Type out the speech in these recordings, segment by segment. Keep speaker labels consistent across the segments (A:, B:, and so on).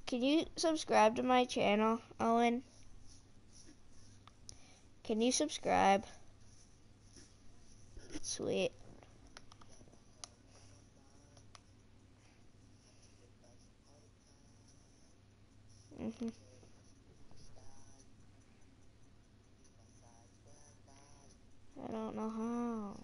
A: Can you subscribe to my channel, Owen? Can you subscribe? Sweet. I don't know how.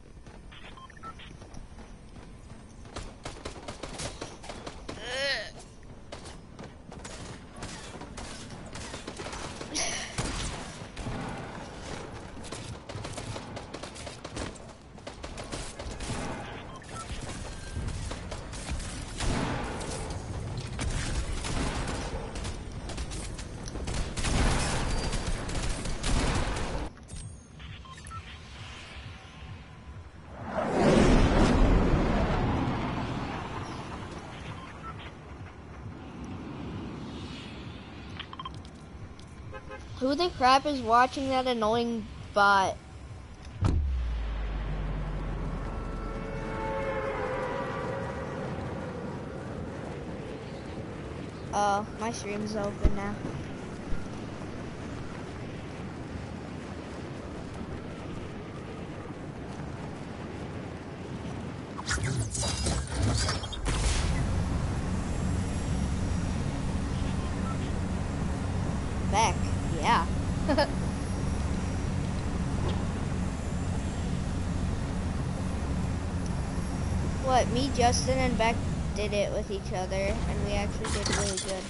A: Who the crap is watching that annoying bot? Oh, my stream's open now. Back, yeah. What, me, Justin, and Beck did it with each other, and we actually did really good.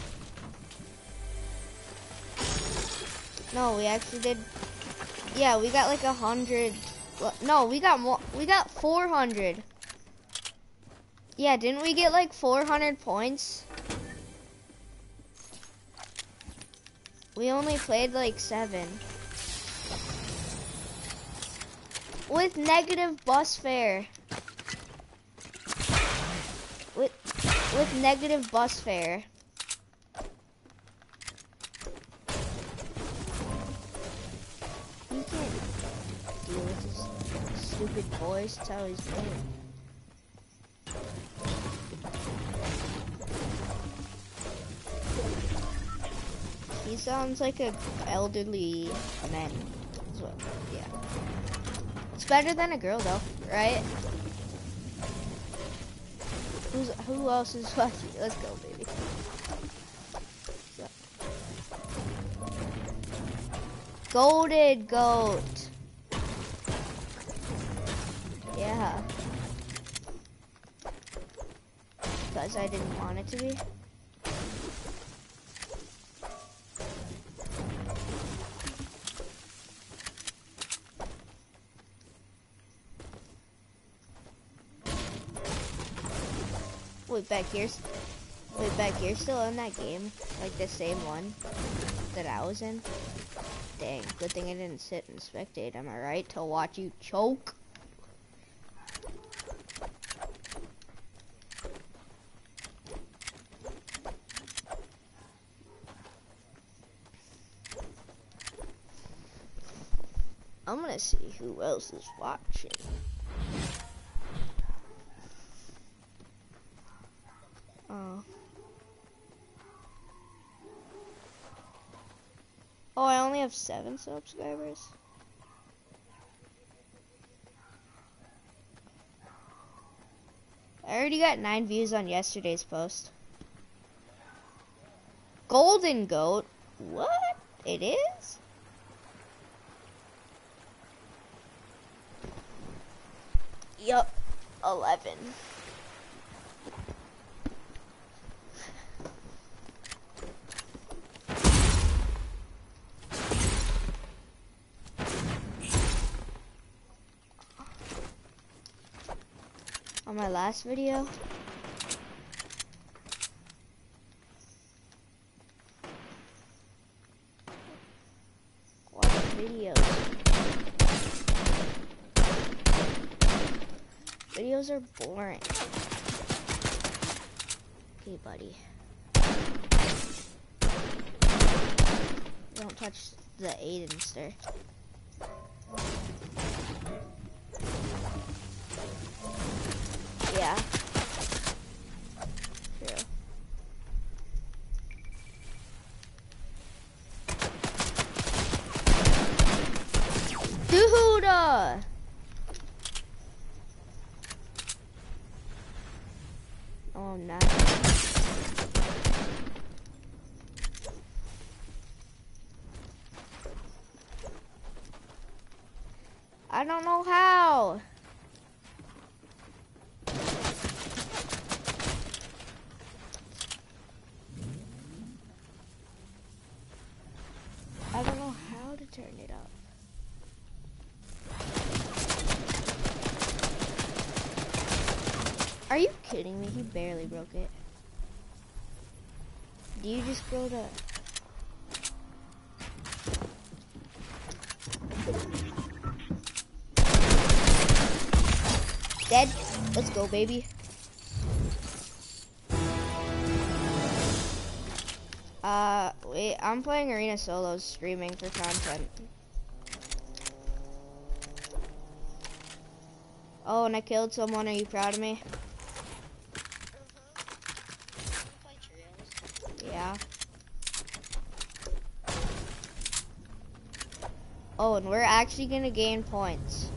A: No, we actually did, yeah, we got like 100, no, we got more, we got 400. Yeah, didn't we get like 400 points? We only played like 7. With negative bus fare. With negative bus fare. He can't deal with his stupid voice. That's how he's doing. He sounds like an elderly man. Well, yeah. It's better than a girl though, right? Who else is watching? Let's go, baby. Golden goat. Yeah. Because I didn't want it to be. Wait, Beck, you're still in that game? Like the same one that I was in? Dang, good thing I didn't sit and spectate, am I right? To watch you choke. I'm gonna see who else is watching. Oh, I only have 7 subscribers. I already got 9 views on yesterday's post. Golden goat? What? It is? Yup, 11. On my last video, what videos? Videos are boring. Okay, buddy. Don't touch the Aidenster. Yeah. True. I don't know how. I don't know how to turn it up. Are you kidding me? He barely broke it. Do you just go to... Dead? Let's go, baby. Wait, I'm playing Arena Solos, streaming for content. Oh, and I killed someone. Are you proud of me? Yeah. Oh, and we're actually gonna gain points.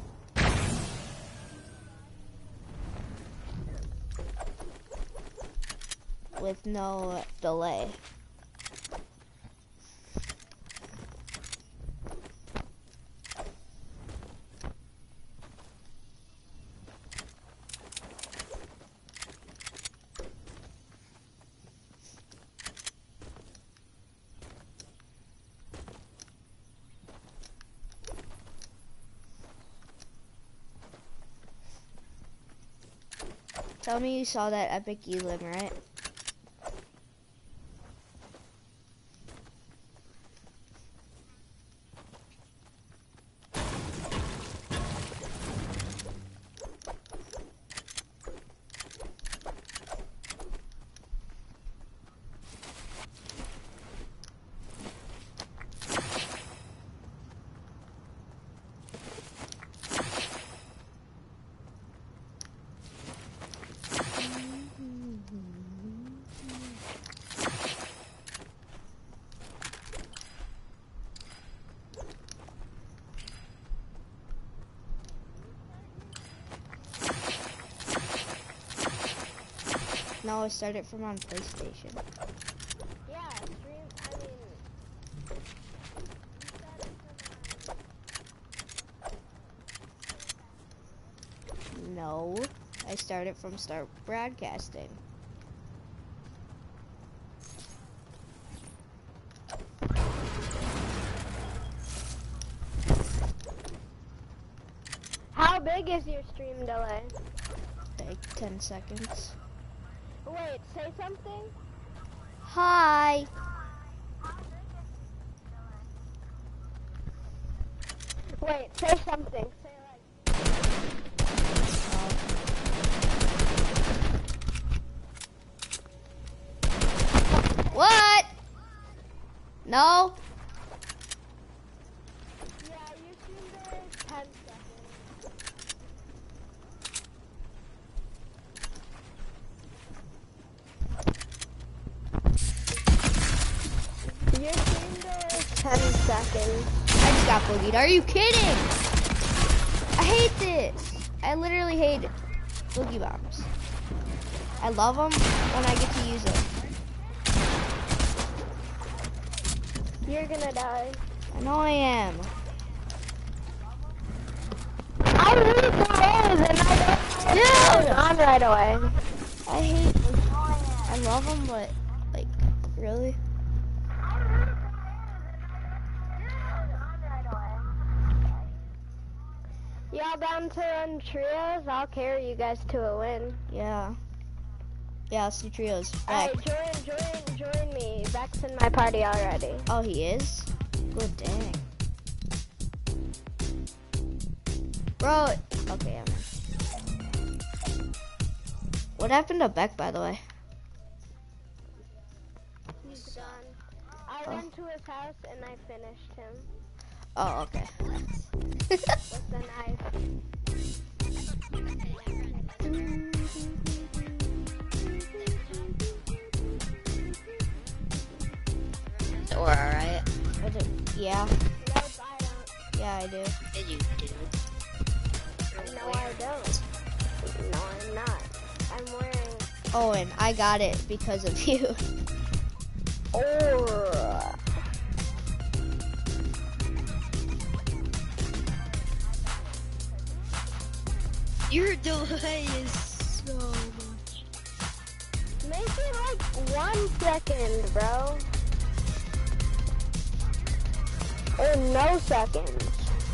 A: With no delay. Tell me you saw that epic elim, right? No, I started from on PlayStation.
B: Yeah, stream,
A: No, I started from start broadcasting.
B: How big is your stream delay?
A: Like 10 seconds.
B: Wait, say something?
A: Hi.
B: Wait, say something. Say like...
A: What? No?
B: Yeah, your stream delay is 10 seconds. Your stream delay is 10 seconds.
A: I just got boogied. Are you kidding? I hate this. I literally hate it. Boogie bombs. I love them when I get to use them.
B: You're gonna die.
A: I know I am.
B: I really thought and I don't on right away.
A: I hate. I love them, but like, really?
B: Y'all down to run trios? I'll carry you guys to a win.
A: Yeah. Yeah, let's do trios.
B: Alright, join me. Beck's in my party already.
A: Oh, he is? Good dang. Bro, okay, I'm in. What happened to Beck, by the way?
B: He's done. I ran to his house and I finished him.
A: Oh, okay.
B: With the knife.
C: Or alright.
A: Yeah.
B: Nope, I don't.
A: Yeah, I do.
C: Yeah, you do.
B: No, I don't. No, I'm not. I'm wearing
A: Owen, I got it because of you.
B: Oh.
C: Your delay is so much.
B: Make it like 1 second, bro. Or no seconds.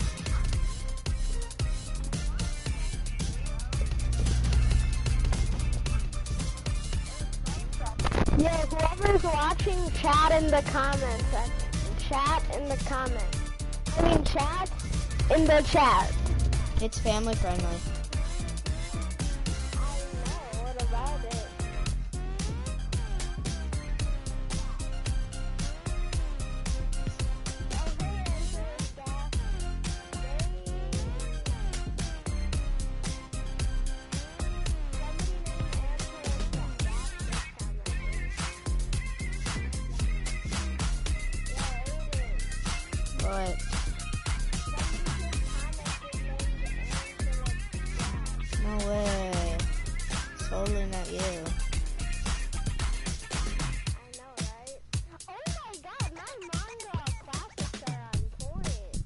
B: Yeah, whoever's watching, chat in the comments section. Chat in the comments. I mean, chat in the chat.
A: It's family friendly.
B: I know, what about it?
A: But no way. Totally not you.
B: I know, right? Oh my god, my manga classics are on point.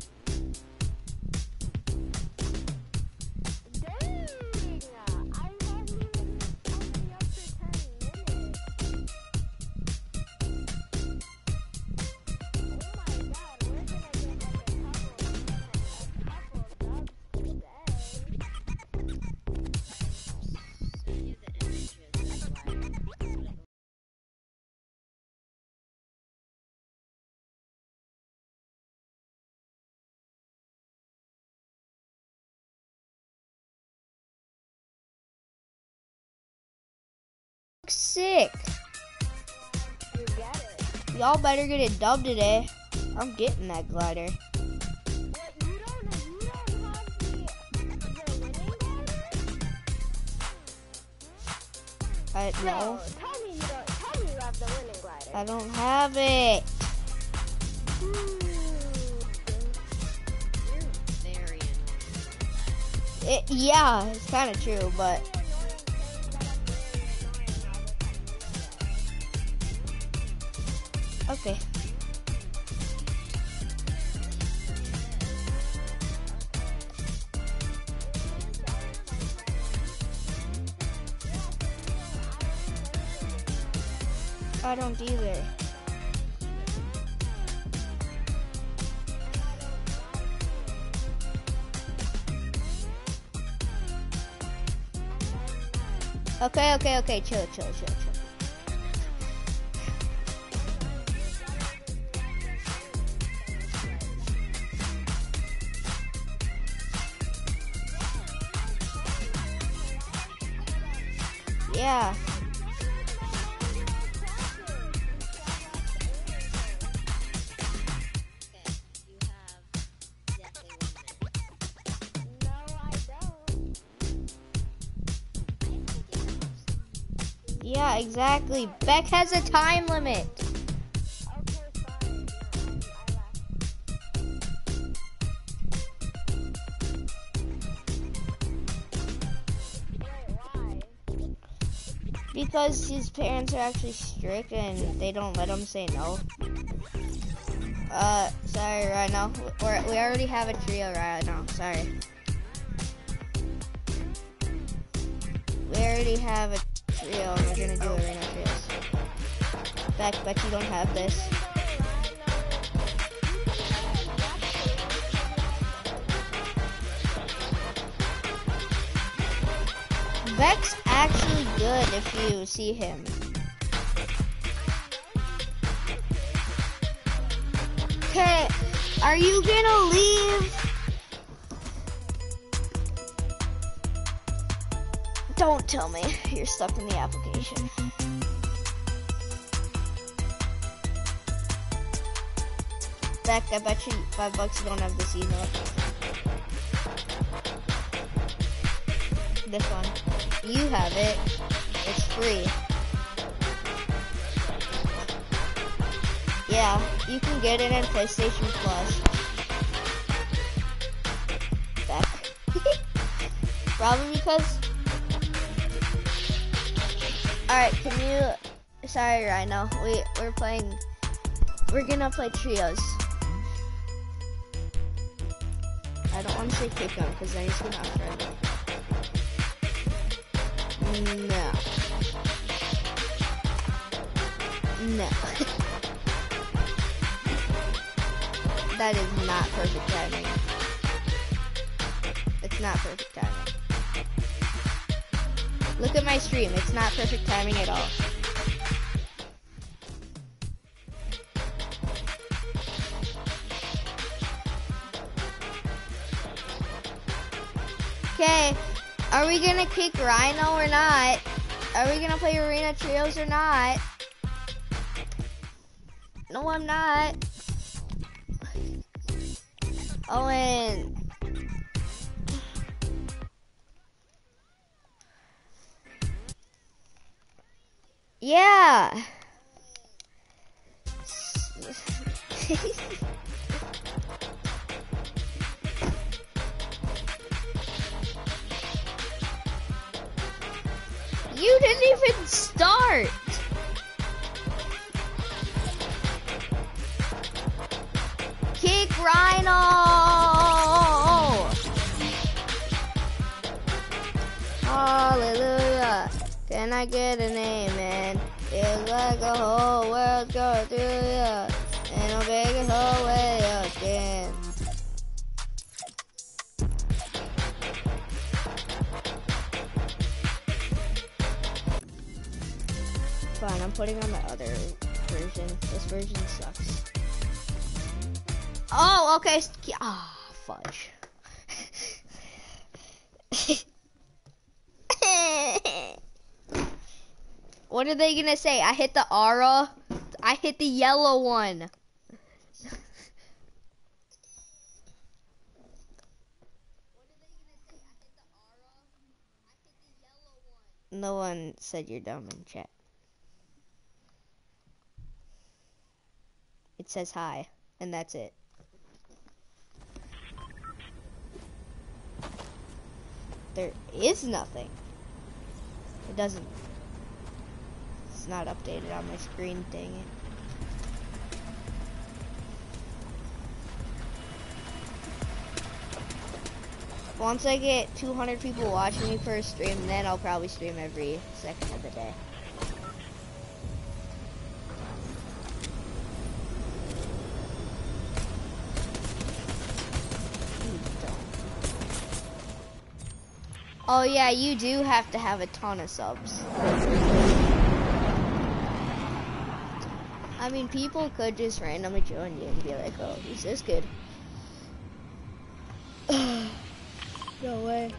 B: Dang! I haven't even been up to 10 minutes. Oh my god, we're gonna get like a couple of dubs today.
A: Sick.
B: You get it.
A: Y'all better get it dubbed today. I'm getting that glider.
B: What, you don't have the winning glider?
A: No,
B: No, tell me you have the winning glider.
A: I don't have it.
B: Dude.
C: You're very annoying.
A: Yeah, it's kind of true, but okay. I don't either. Okay, chill. Yeah. Yeah, exactly. Beck has a time limit. Because his parents are actually strict and they don't let him say no. Sorry, right now. We already have a trio right now. Sorry. We already have a trio and we're gonna do arena trios. Bet you don't have this. Beck's actually good if you see him. Okay, are you gonna leave? Don't tell me you're stuck in the application. Beck, I bet you $5 you don't have this email. This one. You have it. It's free. Yeah, you can get it in PlayStation Plus. Beck. Probably because Alright, can you... Sorry, Rhino. We're playing... We're gonna play trios. I don't want to say kick him, because then he's gonna unfriend me. No. No. That is not perfect timing. It's not perfect timing. Look at my stream. It's not perfect timing at all. Okay, are we gonna kick Rhino or not? Are we gonna play Arena Trios or not? No, I'm not. Owen. Yeah. You didn't even start. Kick Rhino. Hallelujah. Can I get an amen? Feels like the whole world's going through ya, and I'll make it whole way again. Fine, I'm putting on the other version. This version sucks. Oh, okay. Ah, fudge. What are they gonna say? I hit the aura. I hit the yellow one. No one said you're dumb in chat. It says hi, and that's it. There is nothing. It doesn't. It's not updated on my screen, dang it. Once I get 200 people watching me per stream, then I'll probably stream every second of the day. Oh yeah, you do have to have a ton of subs. I mean, people could just randomly join you and be like, oh, who's this kid? No way.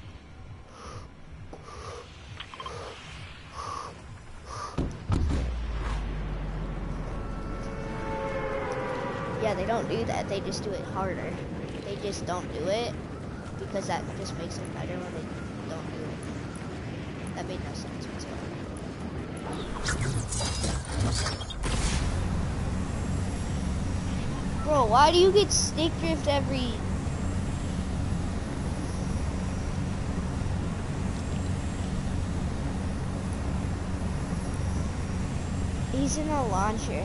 A: Yeah, they don't do that. They just do it harder. They just don't do it because that just makes them better when they don't do it. That made no sense whatsoever. Bro, why do you get stick drift every... He's in a launcher.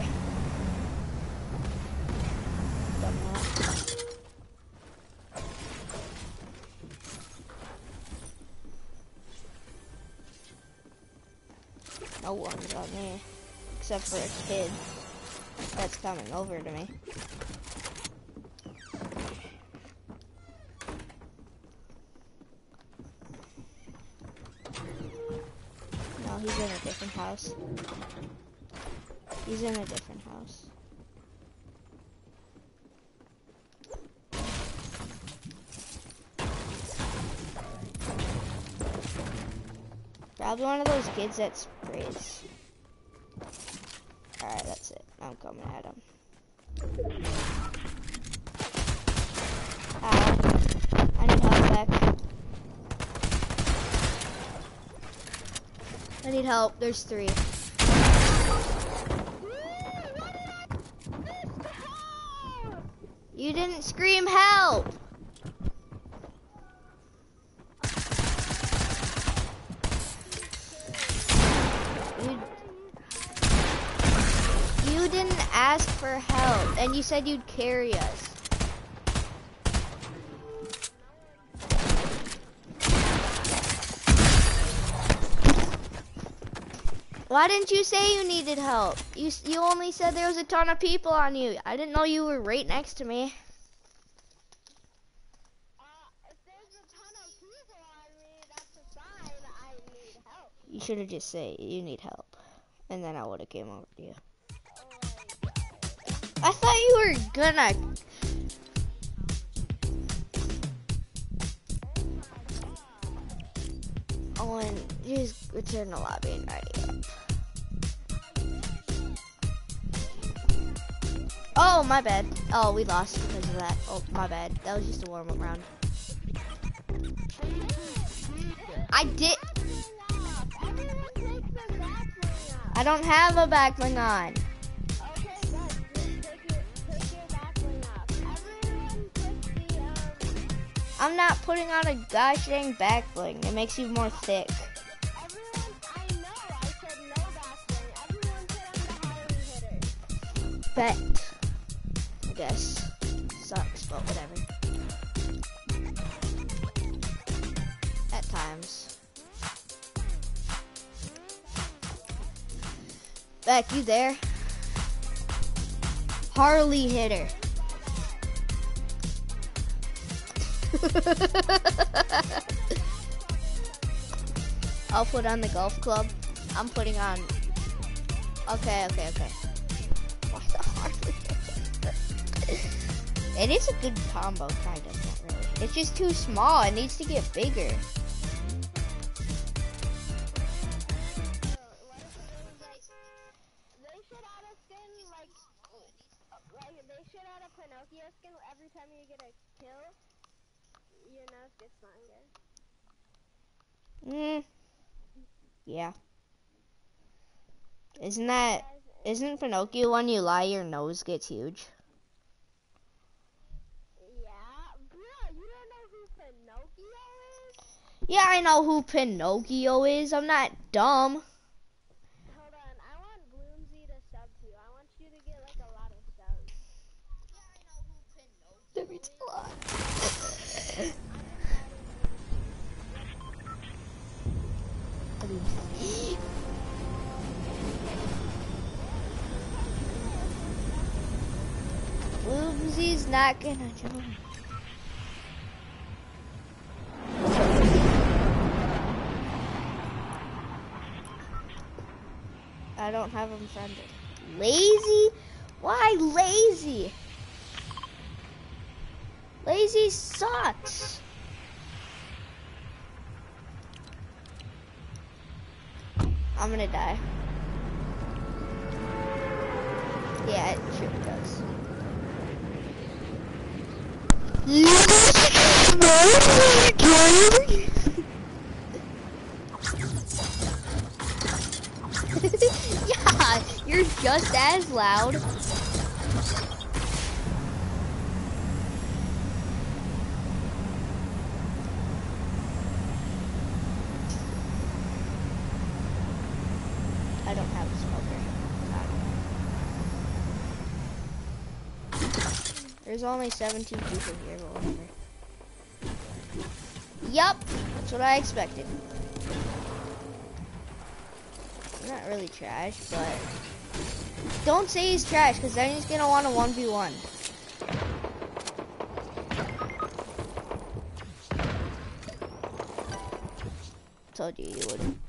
A: No one's on me, except for a kid that's coming over to me. No, he's in a different house. He's in a different house. Probably one of those kids that sprays. Alright, that's it. I'm coming at him. Ow. I need help back. I need help. There's 3. You didn't scream help! you didn't ask for help, and you said you'd carry us. Why didn't you say you needed help? You only said there was a ton of people on you. I didn't know you were right next to me.
B: If there's a ton of people on me, that's a sign I need help.
A: You should have just said you need help, and then I would have came over to you. I thought you were gonna. Oh, and just return the lobby and ready up. Oh, my bad. Oh, we lost because of that. Oh, my bad. That was just a warm-up round. I did. I don't have a backbling on.
B: Okay, guys, just take your backbling off. Everyone put the,
A: I'm not putting on a gosh dang backbling. It makes you more thick.
B: everyone, I know, I said no backbling. Everyone put on the highly hitters.
A: Bet. I guess. Sucks, but whatever. At times. Beck, you there? Harley hitter. I'll put on the golf club. I'm putting on. Okay. Why the Harley hitter? It is a good combo, kind of, not really. It's just too small. It needs to get bigger.
B: They should add a skin like they should add a Pinocchio skin every time you get a kill. Your nose gets longer.
A: Yeah. Isn't Pinocchio when you lie your nose gets huge?
B: Yeah, bro, you don't know who Pinocchio is?
A: Yeah, I know who Pinocchio is. I'm not dumb.
B: Hold on, I want Bloomsy to sub to you. I want you to get like a lot of subs. Yeah, I know who Pinocchio
A: That means a lot. Bloomsy's not gonna join. I don't have him friended. Lazy? Why lazy? Lazy sucks. I'm gonna die. Yeah, it sure does. Yeah, you're just as loud. I don't have a smoker. There's only 17 people here, but whatever. Yup, that's what I expected. He's not really trash, but don't say he's trash, because then he's gonna want a 1v1. Told you would.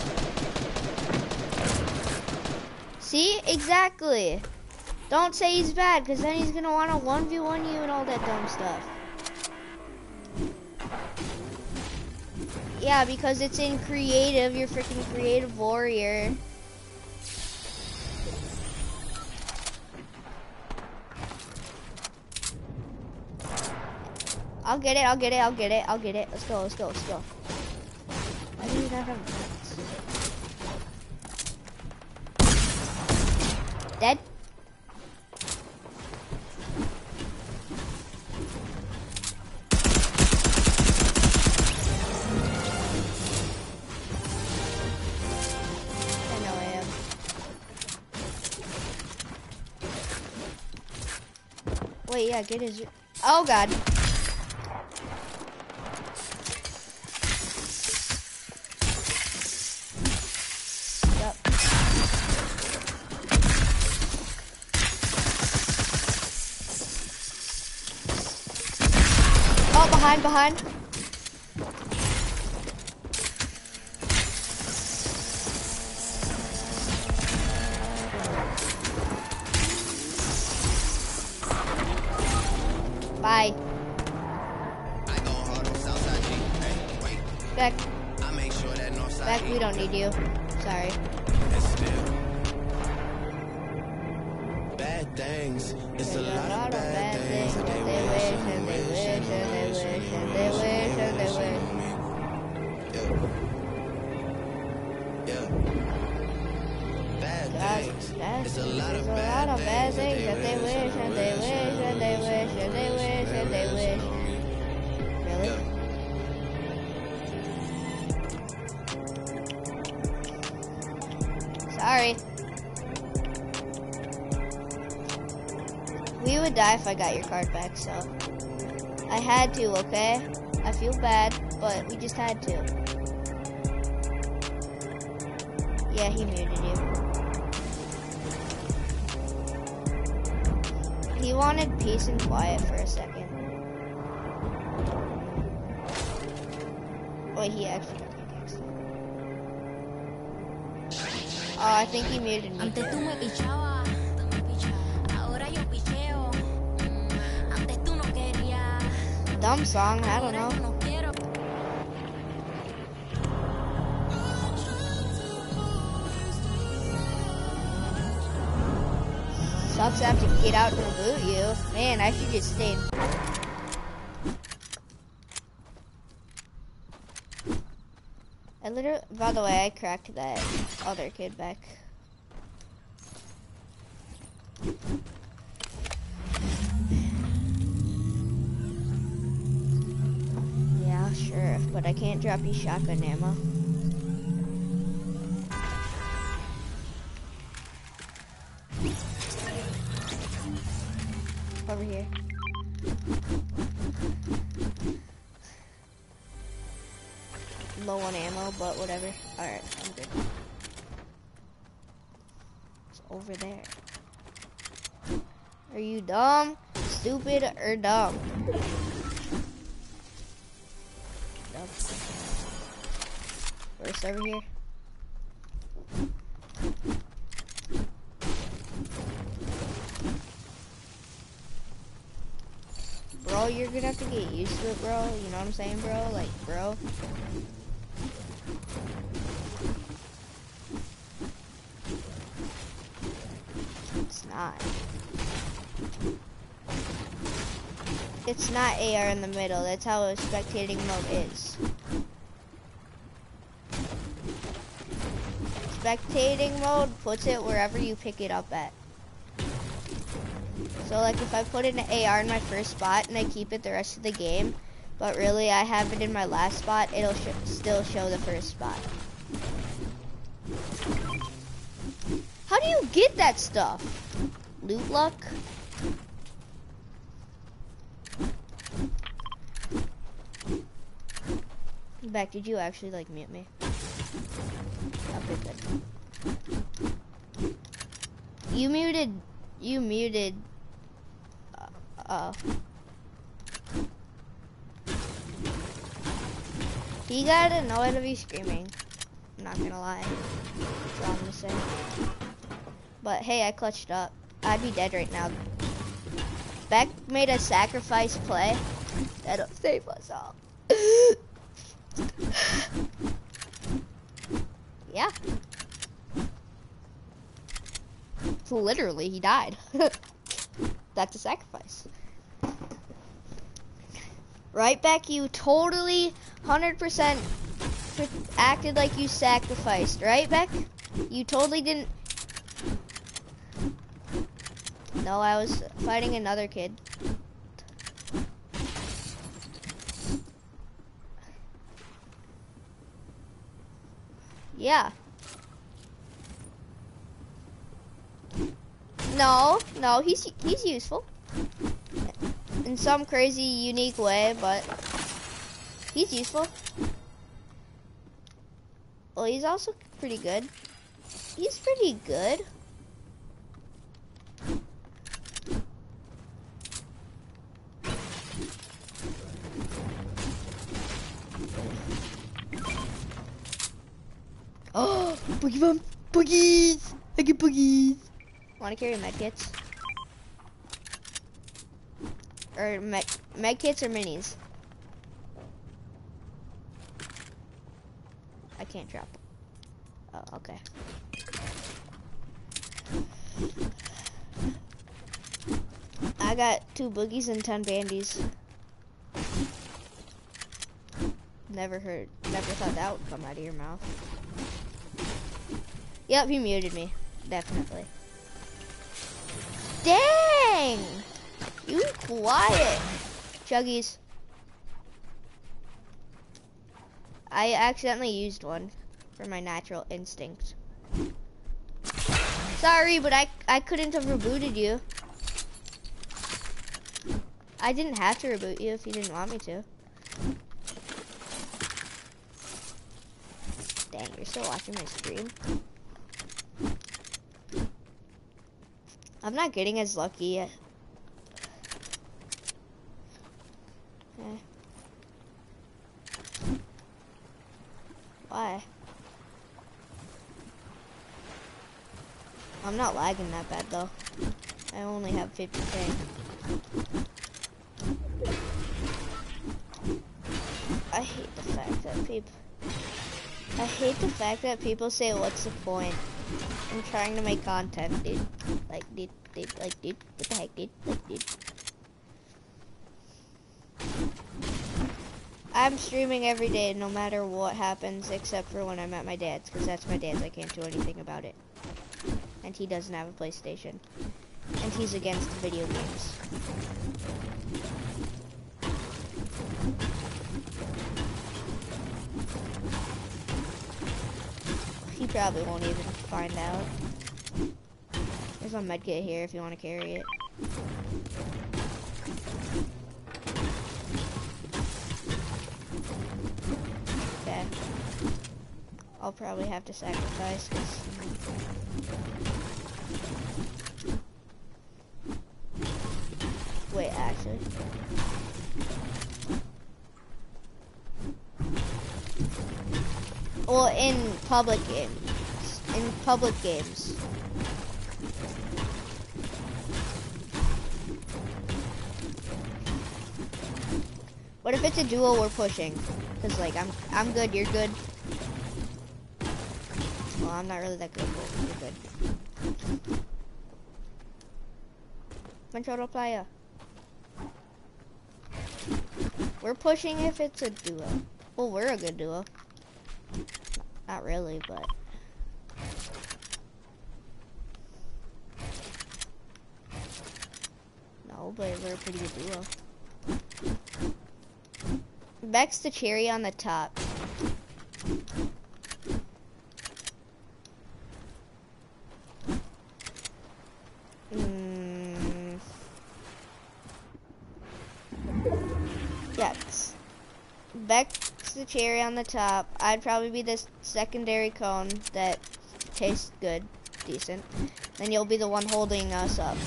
A: See? Exactly. Don't say he's bad, because then he's gonna want to 1v1 you and all that dumb stuff. Yeah, because it's in creative. You're freaking creative warrior. I'll get it. Let's go. Why do you not have guns? Dead? I know I am. Wait, yeah, get his. Oh God. Yep. Oh, behind. Bye.
D: I go hard on Southside G. Hey, wait.
A: Back.
D: I make sure that Northside
A: Back,
D: E.
A: we don't need you. Sorry.
D: And still. Bad things. It's
A: There's
D: a lot of bad things that they wish and they wish and they wish and they wish and they wish on me. Yeah. Bad things. It's a lot of bad things that they wish and they wish and they wish and they wish and they wish on me.
A: Really? Sorry. We would die if I got your card back, so I had to, okay? I feel bad, but we just had to. Yeah, he muted you. He wanted peace and quiet for a second. Wait, he actually got pickaxe. Oh, I think he muted me
E: Antes tú
A: too.
E: me pichabas, ahora yo picheo. Antes tú no querías,
A: Dumb song, I don't
E: ahora yo
A: know.
E: no quiero.
A: Sucks I have to get out and reboot you. Man, I should just stay. I literally, by the way, I cracked that other kid back. Yeah, sure, but I can't drop you shotgun ammo. Over here. Low on ammo, but whatever. Alright, I'm good. It's over there. Are you dumb, stupid, or dumb? Dumb. Where's over here? Bro, you're gonna have to get used to it, bro. You know what I'm saying, bro? Like, bro. It's not. It's not AR in the middle. That's how a spectating mode is. Spectating mode puts it wherever you pick it up at. So like if I put an AR in my first spot and I keep it the rest of the game, but really I have it in my last spot, it'll still show the first spot. How do you get that stuff? Loot luck? Beck, did you actually like mute me? Okay, good. You muted. He got annoyed of you screaming. I'm not gonna lie. That's all I'm gonna say. But hey, I clutched up. I'd be dead right now. Beck made a sacrifice play that'll save us all. Yeah. So literally, he died. That's a sacrifice. Right, Beck? You totally 100% acted like you sacrificed, right, Beck? You totally didn't. No, I was fighting another kid. Yeah. No, he's useful. in some crazy, unique way, but he's useful. Well, he's also pretty good. He's pretty good. Oh, boogie bump, boogies! I get boogies. Want to carry medkits? Or medkits or minis? I can't drop. Oh, okay. I got 2 boogies and 10 bandies. Never thought that would come out of your mouth. Yep, he muted me. Definitely. Dang! You quiet. Chuggies. I accidentally used one for my natural instinct. Sorry, but I couldn't have rebooted you. I didn't have to reboot you if you didn't want me to. Dang, you're still watching my stream? I'm not getting as lucky yet. Why? I'm not lagging that bad though. I only have 50k. I hate the fact that people say, "What's the point?" I'm trying to make content, dude. Dude, what the heck, dude? Dude. I'm streaming every day, no matter what happens, except for when I'm at my dad's, because that's my dad's. I can't do anything about it. And he doesn't have a PlayStation. And he's against video games. He probably won't even find out. There's a medkit here if you want to carry it. Okay. I'll probably have to sacrifice this. Wait, actually. Well, in public games. In public games. What if it's a duo we're pushing? Cause like I'm good, you're good. Well, I'm not really that good, but you're good. Control player. We're pushing if it's a duo. Well, we're a good duo. Not really, but. No, but we're a pretty good duo. Beck's the cherry on the top. Yes. Beck's the cherry on the top. I'd probably be the secondary cone that tastes good, decent. Then you'll be the one holding us up.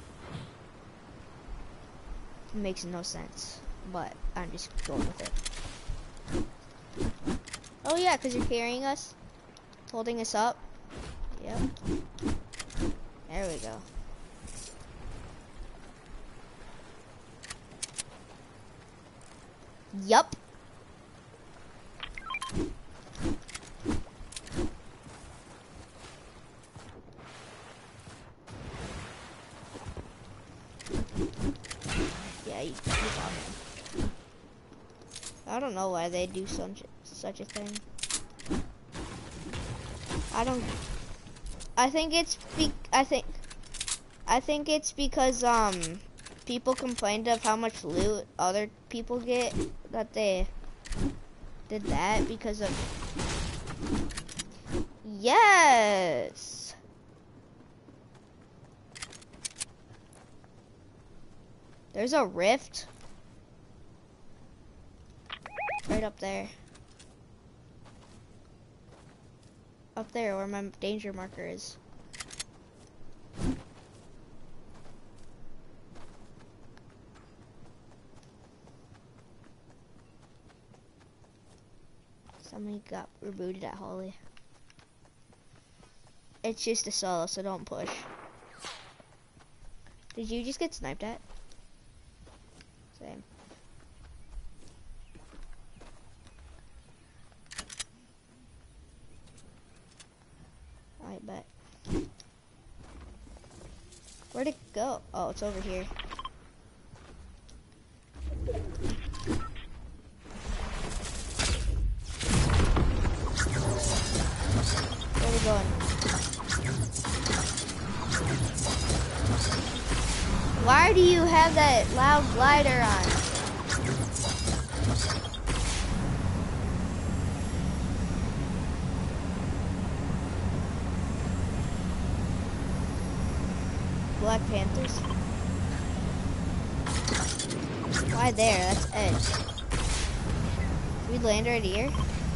A: It makes no sense, but I'm just going with it. Oh yeah, because you're carrying us, holding us up. Yep. There we go. Yup. Yeah, you got him. I don't know why they do such a thing. I think it's because people complained of how much loot other people get, that they did that because of. Yes. There's a rift. Right up there. Up there where my danger marker is. Somebody got rebooted at Holly. It's just a solo, so don't push. Did you just get sniped at? Same. I bet. Where'd it go? Oh, it's over here. Where are we going? Why do you have that loud glider on? Black Panthers? Why there? That's edge. Did we land right here?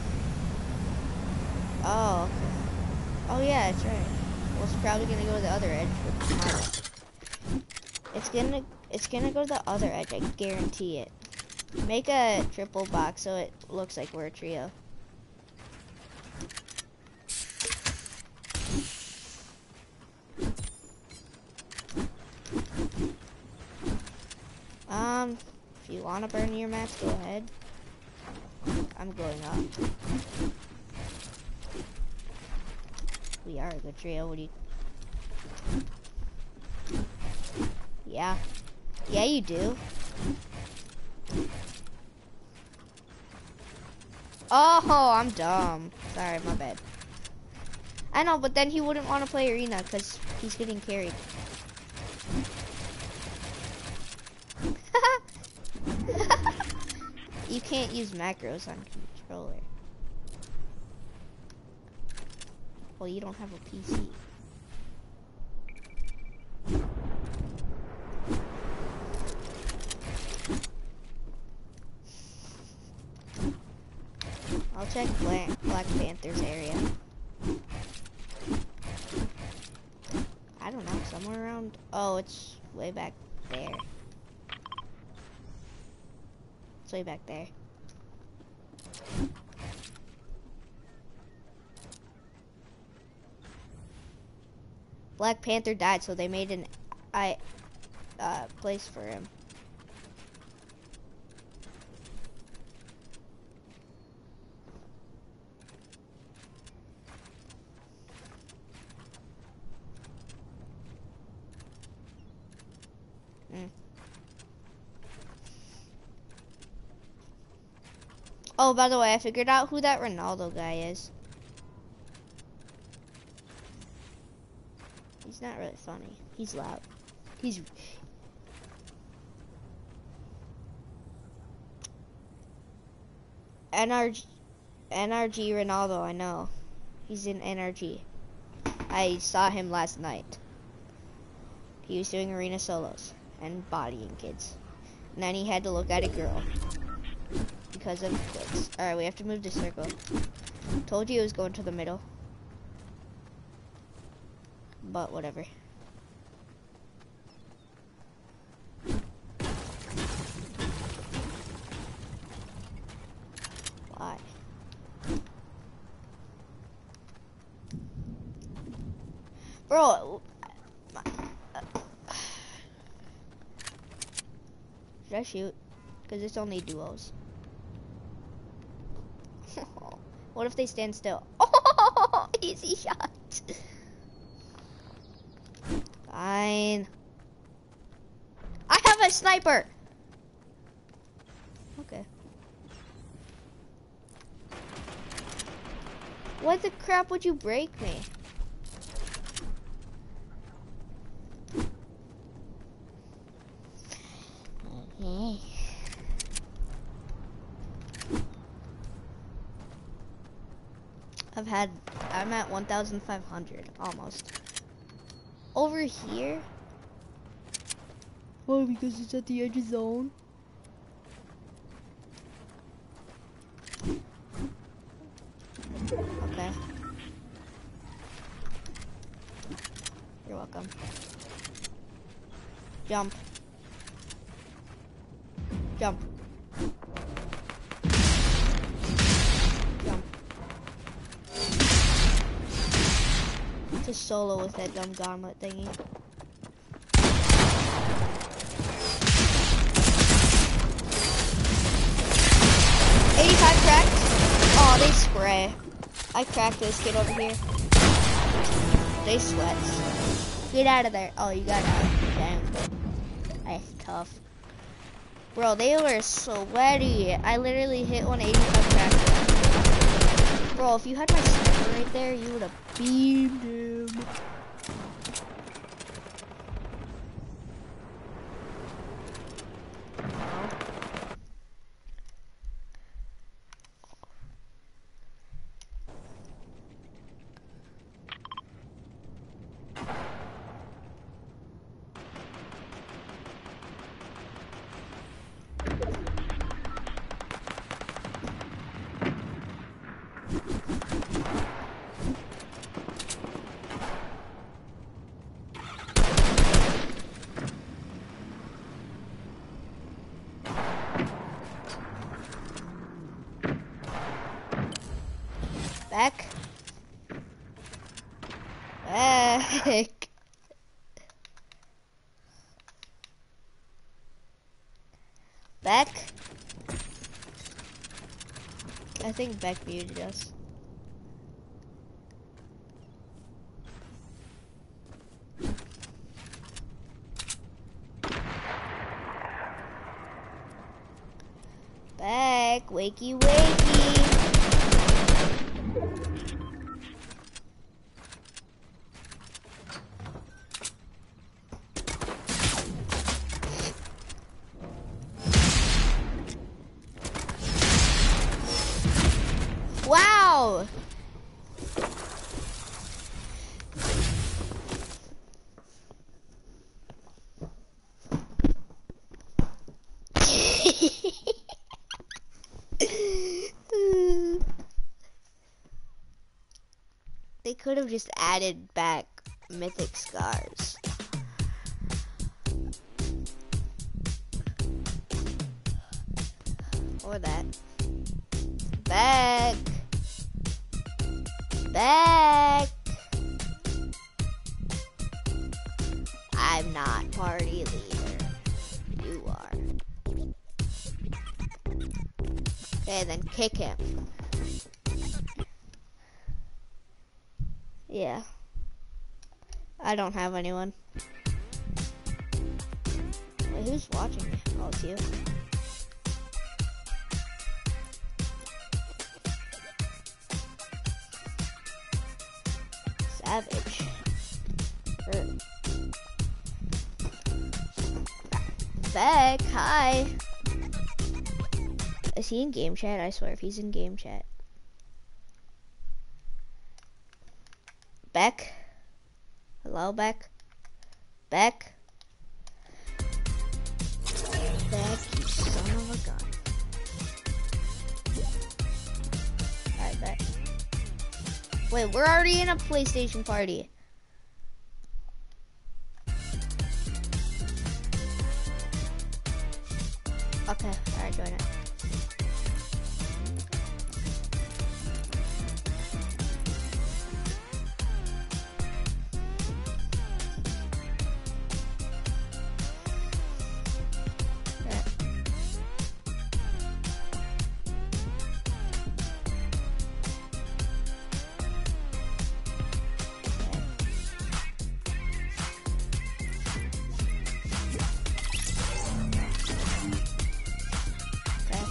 A: Oh, okay. Oh yeah, that's right. Well, it's probably gonna go to the other edge with my luck. It's gonna go to the other edge, I guarantee it. Make a triple box so it looks like we're a trio. If you wanna burn your mats, go ahead. I'm going up. We are a good trio. What do you? Yeah. Yeah, you do. Oh, I'm dumb. Sorry, my bad. I know, but then he wouldn't want to play arena because he's getting carried. You can't use macros on controller. Well, you don't have a PC. I'll check Black Panther's area. I don't know, somewhere around. Oh, it's way back there. It's way back there. Black Panther died, so they made an place for him. Oh, by the way, I figured out who that Ronaldo guy is. He's not really funny. He's loud. He's... NRG Ronaldo, I know. He's in NRG. I saw him last night. He was doing arena solos and bodying kids. And then he had to look at a girl. Because of clicks. Alright, we have to move the circle. Told you it was going to the middle. But whatever. Why? Bro. Should I shoot? Because it's only duos. What if they stand still? Oh, easy shot. Fine. I have a sniper. Okay. What the crap would you break me? I'm at 1,500 almost. Over here, Oh, because it's at the edge of zone. Okay. You're welcome. Jump. Jump. Jump. Just solo with that dumb gauntlet thingy. Cracked. Oh, they spray. I cracked this kid over here. They sweats. Get out of there. Oh, you got out. Damn. That's tough. Bro, they were sweaty. I literally hit 185 cracked. Bro, if you had my sniper right there, you would have beamed him. Back. Back. Back. I think Beck muted us. Beck, wakey wakey. Wow! They could have just added back mythic scars. Or that. Back. Back. I'm not party leader. You are. Okay, then kick him. Yeah. I don't have anyone. Wait, who's watching me? Oh, it's you. Savage. Beck, hi. Is he in game chat? I swear if he's in game chat. Beck? Hello, Beck? Beck? Beck, you son of a gun. Alright, Beck. Wait, we're already in a PlayStation party. Okay, alright, join it. Okay.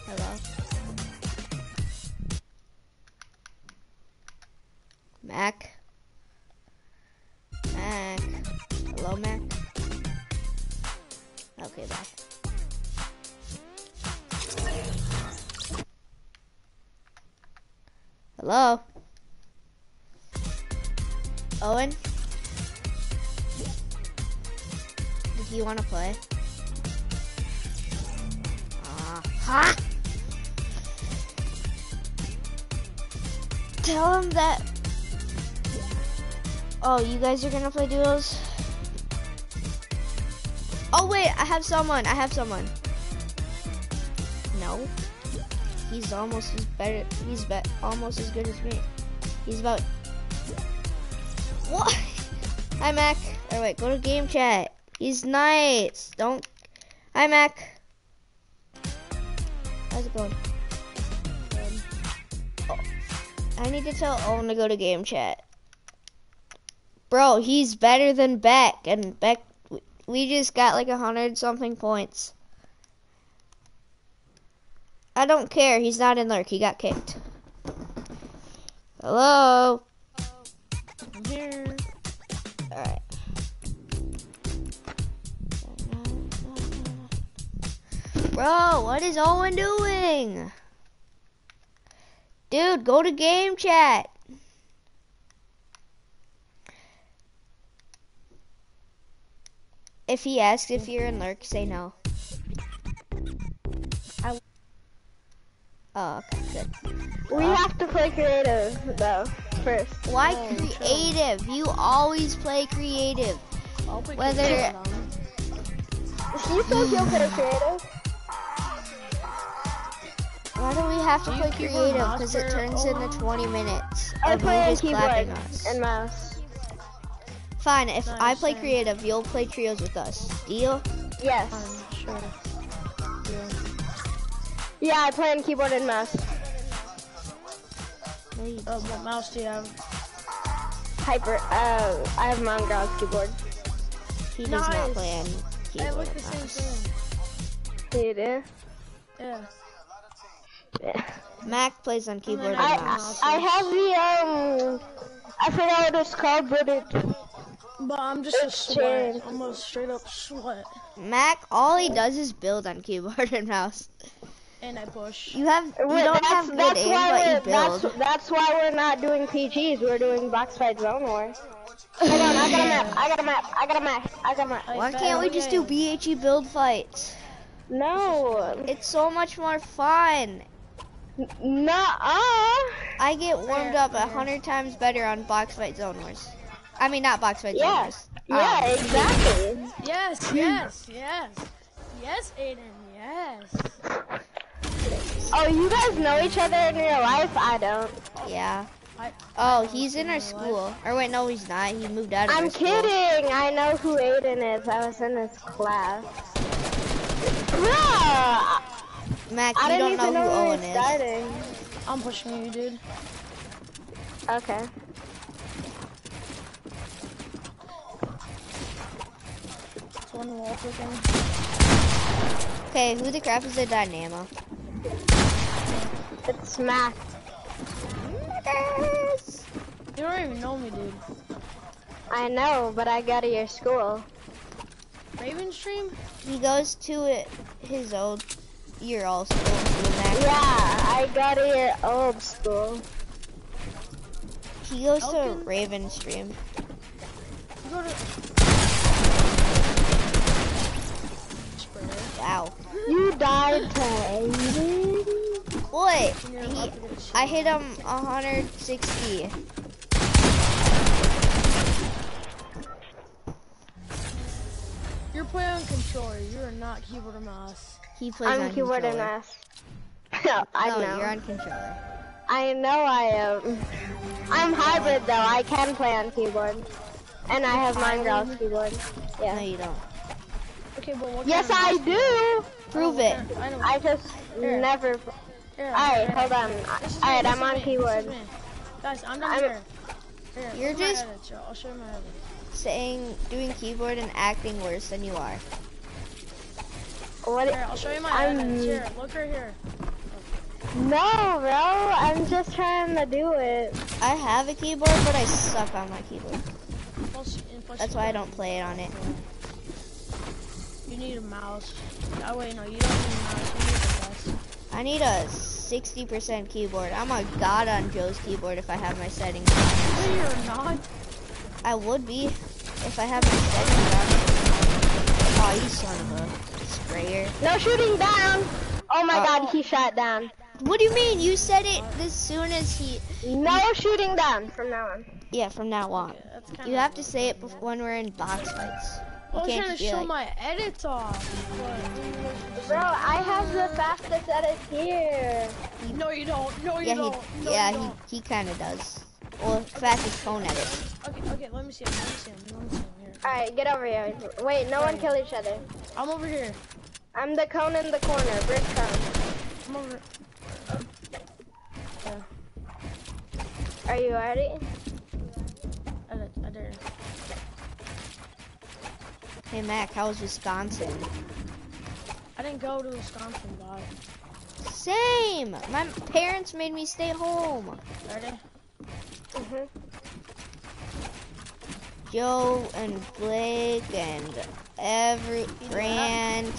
A: Hello. Mac. Mac. Hello, Mac. Okay, back. Hello? Owen? Do you want to play? Ha! Tell him that... Oh, you guys are gonna play duos? Oh wait, I have someone. No. He's almost as better. Almost as good as me. He's about... What? Hi, Mac. Oh wait, go to game chat. He's nice. Don't... Hi, Mac. How's it going? Oh, I need to tell Owen to go to game chat. Bro, he's better than Beck, and Beck, we just got like 100-something points. I don't care, he's not in lurk, he got kicked. Hello?
D: I'm here.
A: Alright. Bro, what is Owen doing? Dude, go to game chat. If he asks if you're in lurk, say no. Oh, okay, good.
B: We have to play creative though first.
A: Why creative? You always play creative.
D: I'll play
A: Whether-
D: creative.
B: He says you'll play creative.
A: Why do we have to
D: Do you
A: play
D: keyboard
A: creative?
D: mouse
A: Because it
D: for
A: turns into 20 minutes
B: I
A: of you
B: play on
A: just clapping
B: keyboard
A: us.
B: and mouse.
A: Fine, if I play
D: Nice.
A: creative, you'll play trios with us. Deal?
B: Yes.
D: Sure. Yeah.
B: Yeah, I play on keyboard and mouse.
A: No, you
D: What mouse do you have?
B: Hyper. I have Mongrel's keyboard.
A: He does not
D: Nice.
A: play on
D: They
A: keyboard
D: look
A: and
D: the same
A: mouse.
B: You do?
D: Yeah.
B: Yeah.
A: Mac plays on keyboard and
D: I-
A: mouse.
B: I have the I forgot what it's called, but
D: But I'm just a
B: It's
D: sweat.
B: changed.
D: I'm a straight up sweat.
A: Mac, all he does is build on keyboard and mouse.
D: And I push.
A: You don't have good aim, but you build.
B: That's why we're not doing PGs. We're doing box fight zone war. Hold on, I got a map.
A: Why can't we just do BHE build fights?
B: No,
A: It's so much more fun.
B: nuh-uh.
A: I get warmed up 100 times better on box fight zone wars. I mean, not box fight zone
B: Yeah,
A: wars.
B: yeah, exactly.
D: Yes, Aiden, yes.
B: Oh, you guys know each other in real life? I don't.
A: Yeah.
D: I-
A: Oh, he's in our school. Or wait, no, he's not. He moved out of our
B: I'm
A: school.
B: kidding. I know who Aiden is. I was in his class. Bruh,
A: Mac,
B: I
A: you
B: didn't
A: don't
B: even
A: know who
B: know we
A: Owen
B: were
A: is.
B: starting.
D: I'm pushing you, dude.
B: Okay.
D: It's one wall clicking.
A: Okay, who the crap is the Dynamo?
B: It's Smack.
D: You don't even know me, dude.
B: I know, but I go to your school.
D: Raven stream?
A: He goes to his your old school, Mac.
B: Yeah, I go to your old school.
A: He goes to
D: Elkin?
A: Raven stream.
D: You go to...
A: Wow.
B: You died to Aiden?
A: What?
D: You're about to get shot.
A: I hit him 160.
D: You're playing on controller. You're not keyboard or mouse.
A: He plays
B: I'm
A: on
B: keyboard and
A: controller.
B: mouse. I
A: No,
B: know.
A: you're on controller.
B: I know I am. I'm hybrid though. I can play on keyboard. And I have Mongrel's keyboard.
A: No,
B: Yeah.
A: you don't.
D: Okay, but what
B: Yes,
D: kind
B: I
D: of mouse
B: do.
A: Prove it.
D: I know.
B: I just
D: Here.
B: never.
D: Here,
B: Alright,
D: here.
B: hold on.
D: This is
B: Alright,
D: me,
B: I'm
D: this
B: on
D: is me,
B: keyboard.
D: this is me. Guys, I'm down
B: I'm-
D: here. Here,
A: You're
D: look at my
A: just-
D: edits, yo. I'll show you my edits.
A: Doing keyboard and acting worse than you are.
B: What?
D: Here, I'll show you my
B: I'm-
D: edits. Here, look right here.
B: No, bro. I'm just trying to do it.
A: I have a keyboard, but I suck on my keyboard.
D: Plus
A: That's why I don't play it on it.
D: You need a mouse. Oh wait, no, you don't need a mouse. You need a desk.
A: I need a 60% keyboard. I'm a god on Joe's keyboard if I have my settings on.
D: No, you're not.
A: I would be if I have my settings on it. Oh, you son of a sprayer.
B: No shooting down. Oh my God, he shot down.
A: What do you mean? You said it as soon as he...
B: No shooting down from now on.
A: Yeah, from now on.
D: Okay,
A: You have to say it when we're in box fights.
D: I was
A: You
D: trying to
A: can't be
D: show
A: like...
D: my edits off.
B: Bro, I have the fastest edit here.
D: No, you don't. No, you
A: Yeah,
D: don't. No,
A: yeah,
D: you don't.
A: he kind of does. Well, fastest phone edit.
D: Okay, let me see him. Let me see him. Here.
B: Alright, get over here. Wait, no one kill each other.
D: I'm over here.
B: I'm the cone in the corner, brick cone.
D: I'm over.
B: Are you ready?
D: I did.
A: Hey, Mac, how's Wisconsin?
D: I didn't go to Wisconsin, but.
A: Same! My parents made me stay home.
D: Ready?
A: Joe and Blake and Grant.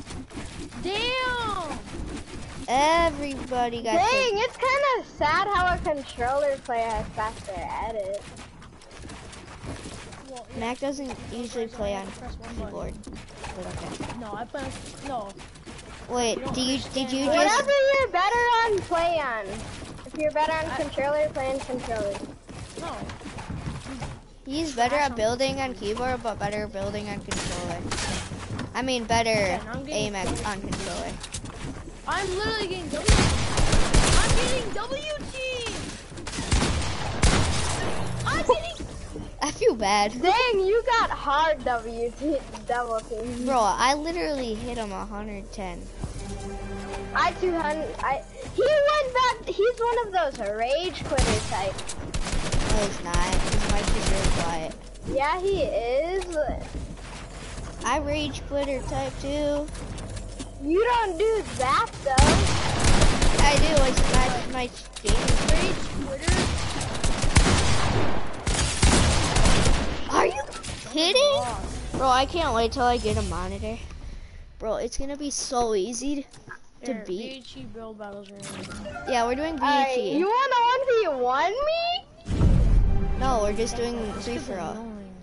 D: Damn!
A: Everybody got
B: Dang,
A: taken.
B: it's kind of sad how a controller player has faster edit.
D: Well,
A: Mac doesn't usually play on
D: press one
A: keyboard. But okay.
D: No, I play. No.
A: Wait, did you just...
B: Whatever you're better on, play on. If you're better on controller, play on controller.
D: No.
A: He's better at building on keyboard, but better at building on controller. I mean, better aim on controller.
D: I'm literally getting W. I'm getting WT. I'm getting.
A: I feel bad.
B: Dang, you got hard WT double team.
A: Bro, I literally hit him 110.
B: I 200. He went back. He's one of those rage quitter type.
A: No, he's not. His mic is really quiet.
B: Yeah, he is.
A: I rage quitter type too.
B: You don't do that though.
A: I do. I smash my game.
D: Rage Twitter.
A: Are you kidding? Bro, I can't wait till I get a monitor. Bro, it's gonna be so easy to beat.
D: BHE build battles right now.
A: Yeah, we're doing
B: Alright,
A: BHE.
B: you wanna 1v1 me?
A: No, we're just doing free for all.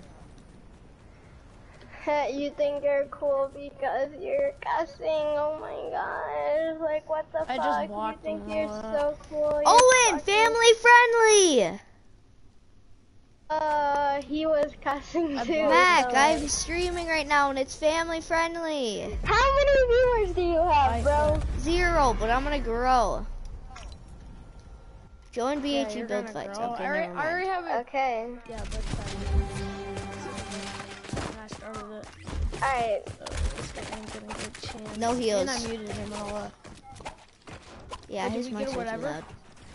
B: You think you're cool because you're cussing? Oh my gosh! Like what the
D: I
B: fuck?
D: just
B: You
D: blocked
B: think
D: him
B: you're
D: all
B: so cool? You're
A: Owen,
B: fucking-
A: family friendly.
B: He was cussing too.
A: Mac,
B: so-
A: I'm streaming right now and it's family friendly.
B: How many viewers do you have, bro?
A: 0, but I'm gonna grow. Join BHE
D: you're
A: build
D: gonna
A: fights.
D: grow.
A: Okay,
D: I
A: never
D: already
A: mind.
D: have it.
B: Okay.
D: Yeah, but I started it.
B: Alright.
D: This guy ain't getting a good chance.
A: No heals.
D: And I muted him and all that.
A: Yeah,
D: Did
A: his
D: we get
A: mic's way too
D: whatever?
A: loud.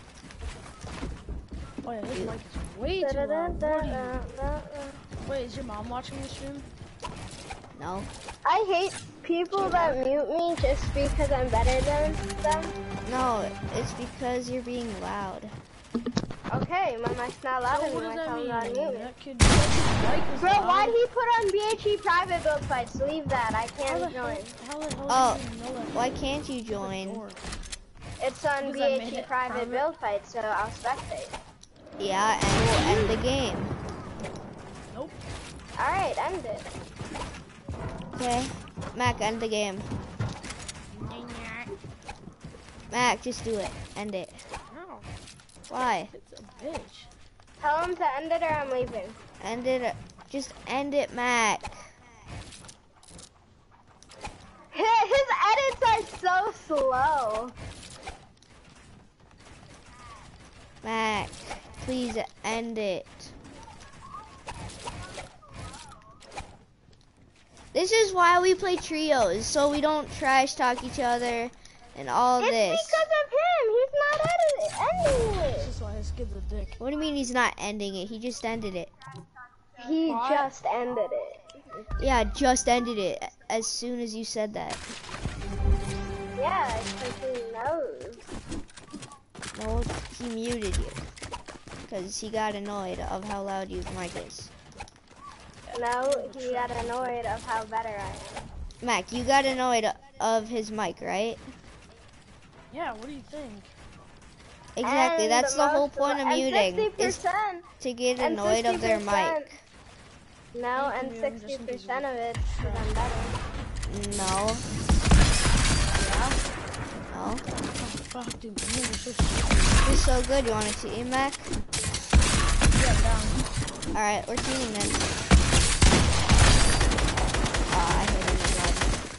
D: Oh yeah, his mic is way too loud. What are you- Wait, is your mom watching the stream?
A: No.
B: I hate people that mute me just because I'm better than them.
A: No, it's because you're being loud.
B: Okay, my mic's not loud
D: So what
B: anymore.
D: does
B: so
D: that
B: I'm
D: mean?
B: not muted.
D: That kid, mic is
B: Bro,
D: loud.
B: why'd he put on BHE private build fights? Leave that. I
D: How the
B: can't
D: hell,
B: join.
D: how the hell
A: Oh,
D: do you know that?
A: why can't you join?
B: It's on
D: Because I made
B: BHE
D: it
B: private
D: private.
B: build fights, so I'll spectate.
A: Yeah, and we'll end the game.
D: Nope.
B: Alright, end it.
A: Okay. Mac, end the game. Mac, just do it. End it.
D: No,
A: Why?
D: it's a bitch.
B: Tell him to end it or I'm leaving.
A: End it. Just end it, Mac.
B: His edits are so slow.
A: Mac, please end it. This is why we play trios, so we don't trash talk each other and all
B: It's
A: this.
B: because of him. He's not ending
D: This
B: it.
D: is why his kid's a dick.
A: What do you mean he's not ending it? He just ended it.
B: He just ended it.
A: Yeah, just ended it as soon as you said that.
B: Yeah, because he knows.
A: No, he muted you. Because he got annoyed of how loud your mic is.
B: No, he got annoyed of how better I am.
A: Mac, you got annoyed of his mic, right?
D: Yeah, what do you think?
A: Exactly,
B: And
A: that's the whole point of muting, is
B: 60%,
A: to get
B: and
A: annoyed of their
B: 60%.
A: mic.
B: No, and 60% of it's because I'm better.
A: No.
D: Yeah?
A: No.
D: Oh, fuck, dude. You are so stupid.
A: You're so good, you want to team, Mac?
D: Yeah, I'm down.
A: Alright, we're teaming then. I hit him again.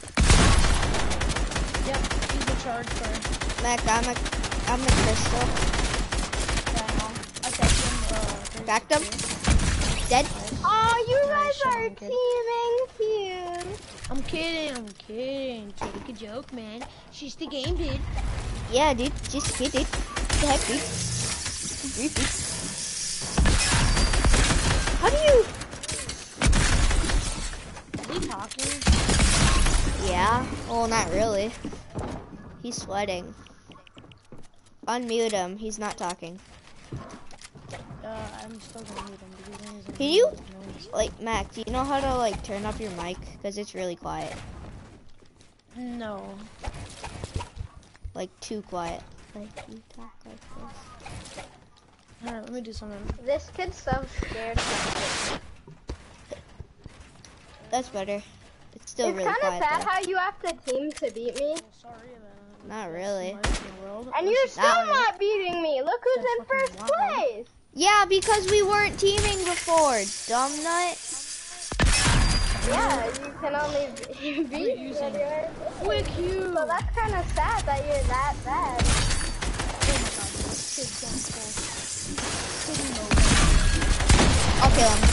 D: Yep, he's the charge for.
A: Mac, I'm a crystal.
D: Yeah, I know. I tagged him,
A: Cracked him. Dead.
B: Oh, you
D: Nice,
B: guys are
D: shit, kid.
B: teaming cute.
D: I'm kidding. Take a joke, man. She's the game, dude.
A: Yeah, dude, just hit it. What the heck, dude? Reap it. How do you?
D: Is he talking?
A: Yeah. Well, not really. He's sweating. Unmute him. He's not talking.
D: I'm still gonna mute him because then he's
A: Can you, like, Mac, do you know how to, like, turn up your mic? Because it's really quiet.
D: No.
A: Like, too quiet. Like, you talk like this.
D: Alright, let me do something.
B: This kid's so scared.
A: That's better. It's still
B: It's
A: really
B: kind of
A: quiet,
B: sad
A: though.
B: how you have to team to beat me.
D: Sorry about
A: Not really.
B: And you're still
A: Not really.
B: not beating me. Look who's in first place.
A: Yeah, because we weren't teaming before, dumb nut.
B: Yeah, you can only beat me.
D: Quick, you!
B: So that's kind of sad that you're that bad.
A: I'll kill him.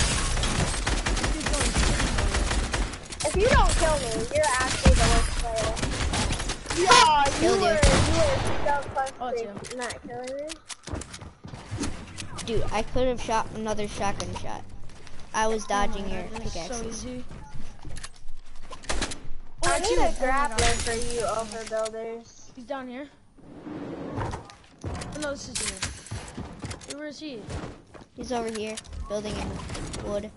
B: If you don't kill me, you're actually the worst player. Yeah, you
A: Killed you.
B: were so close
D: Oh, it's
B: to not killing me.
A: Dude, I could have shot another shotgun shot. I was dodging your
D: That's so
A: pickaxes.
D: easy.
B: I need
D: two.
B: a
D: Oh my
B: grappler
D: God.
B: for you overbuilders.
D: He's down here. Oh, no, this is you. Where is he?
A: He's over here, building in wood.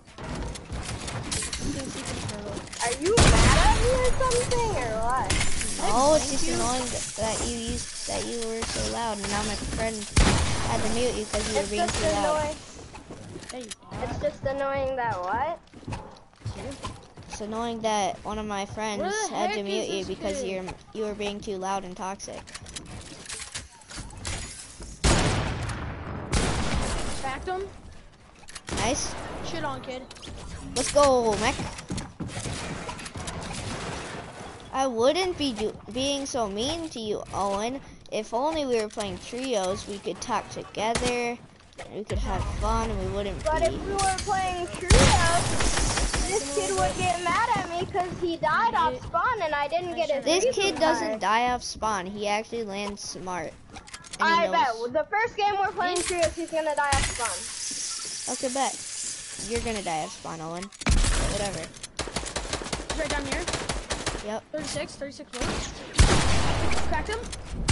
B: Are you mad at me or something or what?
A: Oh, it's just annoying that you were so loud, and now my friend had to mute you because you were
B: It's
A: being
B: just
A: too loud.
B: annoying.
D: Hey,
B: It's just annoying that what?
A: It's annoying that one of my friends
D: Where the
A: had to
D: heck
A: mute
D: is
A: you
D: this
A: because
D: kid?
A: you were being too loud and toxic.
D: Backed him.
A: Nice.
D: Shit on, kid.
A: Let's go, mech. I wouldn't be being so mean to you, Owen. If only we were playing trios, we could talk together, and we could have fun, and we wouldn't
B: But
A: be.
B: if we were playing trios, this kid would get mad at me because he died off spawn and I didn't get his
A: This
B: reason
A: kid doesn't
B: card.
A: die off spawn. He actually lands smart. And he
B: I
A: knows.
B: bet. The first game we're playing trios, he's gonna die off spawn.
A: Okay, bet. You're gonna die off spawn, Owen. Whatever.
D: He's right down here.
A: Yep.
D: 36 bullets. Cracked him.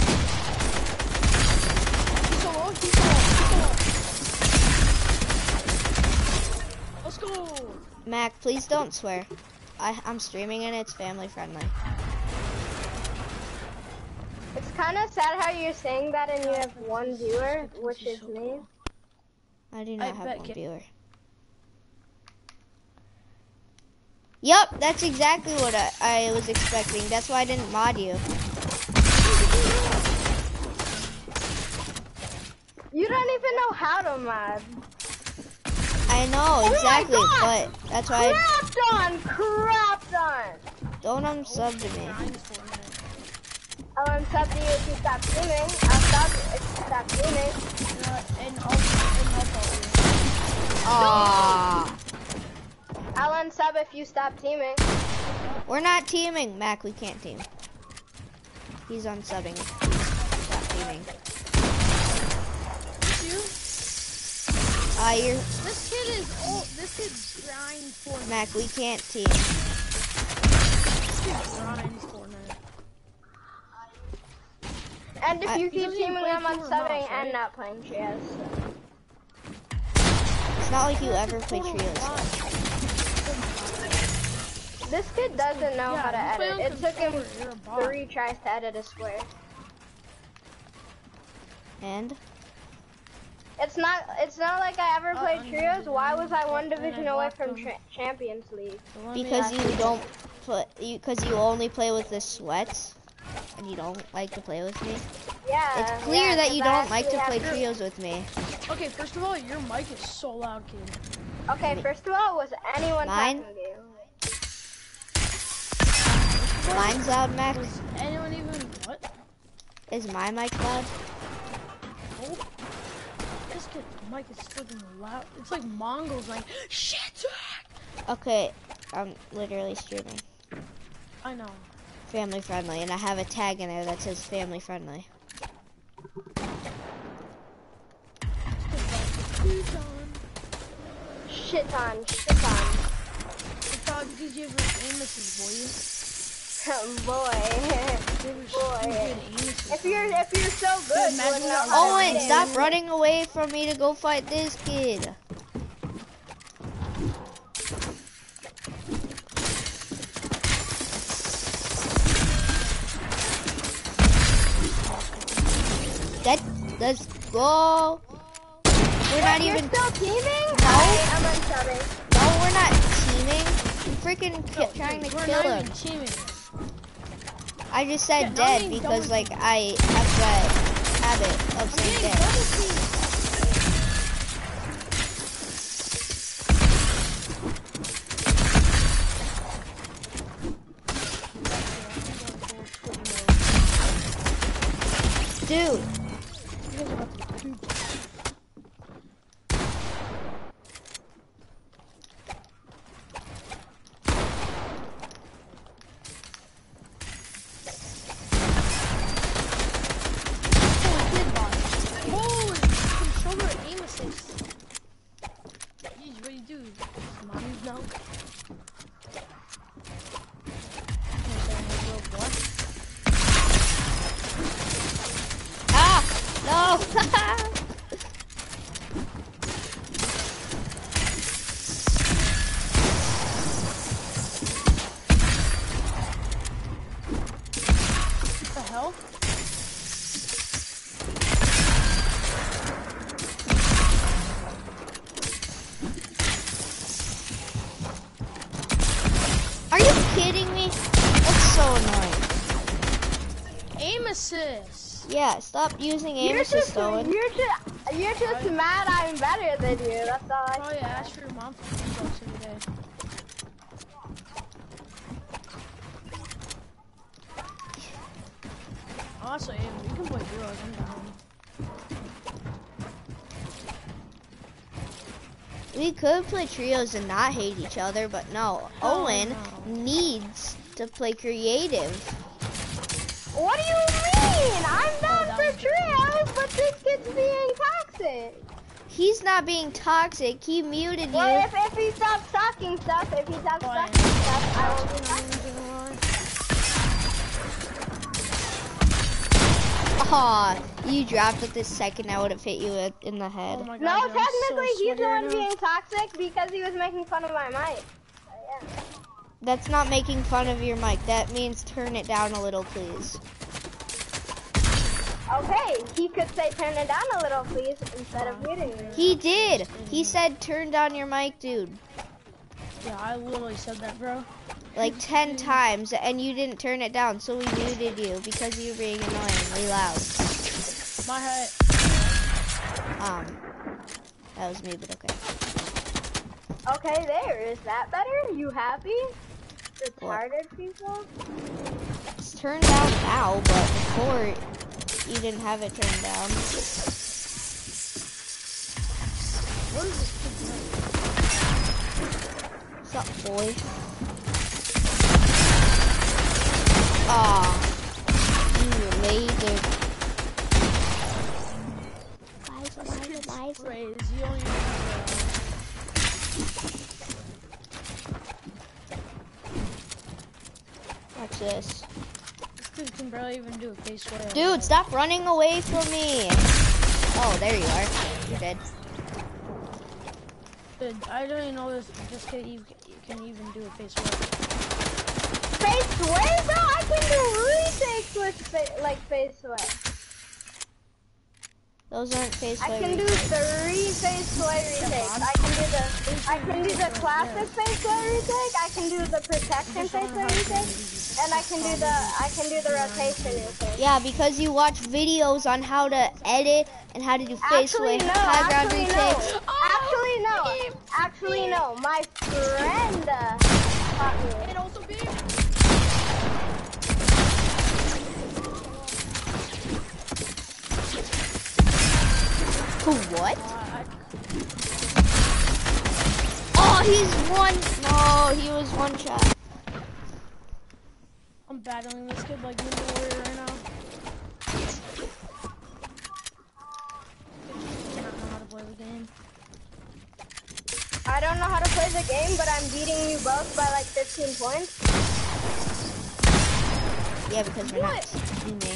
D: He's so low. Let's go.
A: Mac, please don't swear. I'm streaming and it's family friendly.
B: It's kind of sad how you're saying that and you have one viewer, which is me.
A: I do not have
D: bet
A: one
D: Kit-
A: viewer. Yup, that's exactly what I was expecting. That's why I didn't mod you.
B: You don't even know how to mod.
A: I know, exactly,
B: Oh my God!
A: but that's why
B: Crapped on!
A: don't unsub to me.
B: I'll unsub to you if you stop streaming. I'll stop if you stop streaming.
D: And also.
A: Aww.
B: I'll unsub if you stop teaming.
A: We're not teaming. Mac, we can't team. He's unsubbing. Stop teaming. You're...
D: This kid is old. This kid's grind Fortnite.
A: Mac, we can't team.
D: This kid grinds Fortnite.
B: And if you
F: He
B: keep
F: doesn't even
B: teaming,
F: play
B: I'm
F: King or
B: unsubbing
F: Mouse, right?
B: and not playing trios. So.
A: It's not like you
F: That's
A: ever
F: a
A: play
F: total
A: trios.
F: lie.
B: This kid doesn't know how to
F: Yeah, you play
B: edit.
F: on
B: It took him
F: controller, you're a bot.
B: 3 tries to edit a square.
A: And
B: It's not like I ever played trios. Why was I one division away from Champions League?
A: because you don't put because you only play with the sweats and you don't like to play with me.
B: Yeah.
A: It's clear that
B: 'cause
A: you
B: I
A: don't like
B: actually
A: to play
B: have-
A: trios with me.
F: Okay, first of all, your mic is so loud, kid.
B: Okay, first of all, was anyone
A: Mine?
B: talking to you?
A: Mine's loud, Max.
F: Was anyone even what?
A: Is my mic loud?
F: Oh, this kid's mic is freaking loud. It's like Mongols, like shit.
A: Okay, I'm literally streaming.
F: I know.
A: Family friendly, and I have a tag in there that says family friendly.
B: Shit on.
F: It's probably because you have Amos's
B: Boy. Boy. If you're so good,
F: Dude, imagine
B: you would know
F: that
B: how to
A: Owen,
B: edit.
A: stop running away from me to go fight this kid. Let's go. We're not
B: You're
A: even
B: still teaming?
A: No.
B: I'm unsubbing.
A: No, we're not teaming. I'm freaking trying to
F: We're
A: kill
F: not
A: him.
F: even teaming.
A: I just said
F: Yeah, not
A: dead
F: being
A: because
F: double
A: like I have that habit of saying dead. Dude.
F: Holy controller aim assist. Jeez, what do you do? Mommy's milk?
A: Ah! No!
F: What the hell?
A: Are you kidding me? That's so annoying.
F: Aim assist.
A: Yeah, stop using aim assist, Owen.
B: You're just mad I'm better than you. That's all I
F: Probably ask for your mom for $2 every day. Also, Aim, you can play duos. I'm down.
A: We could play trios and not hate each other, but no.
F: Oh,
A: Owen
F: no.
A: needs to play creative.
B: What do you mean? I'm down
F: that
B: for
F: was
B: trios, but this kid's being toxic.
A: He's not being toxic. He muted you.
B: Well, if he stops talking stuff, I will be toxic.
A: Aw, you dropped it the second I would have hit you in the head.
F: Oh my
B: No,
F: God, I'm
B: technically
F: so
B: he's the
F: sweaty
B: one
F: right now.
B: being toxic because he was making fun of my mic.
A: That's not making fun of your mic. That means turn it down a little, please.
B: Okay, he could say turn it down a little, please, instead of muting me.
A: He did. He said turn down your mic, dude.
F: Yeah, I literally said that, bro.
A: Like 10 times, and you didn't turn it down, so we muted you because you were being annoyingly loud.
F: My head.
A: That was me, but okay.
B: Okay, there. Is that better? You happy? Retarded people?
A: It's turned down now, but before you didn't have it turned down.
F: What is this kid doing?
A: What's up, boy? Aw, you laser.
F: Crazy. You only
A: Watch this.
F: this kid can barely even do a face sway.
A: Dude, stop running away from me. Oh, there you are. You're dead.
F: Dude, I don't even know this kid can even do a face sway.
B: Face sway, bro? I can do retakes with face sway.
A: Those aren't face
B: I can do 3 face sway retakes. I can do the classic face sway retake. I can do the protection face sway retake, and I can do the rotation retake.
A: Yeah, because you watch videos on how to edit and how to do face sway, high ground retakes.
B: Actually, no. My friend taught me.
F: And also be.
A: What? Oh, he's one. No, he was one shot.
F: I'm battling this kid like Ninja Warrior right now. I don't know how to play the game.
B: I don't know how to play the game, but I'm beating you both by like 15 points.
A: Yeah, because we're not teaming.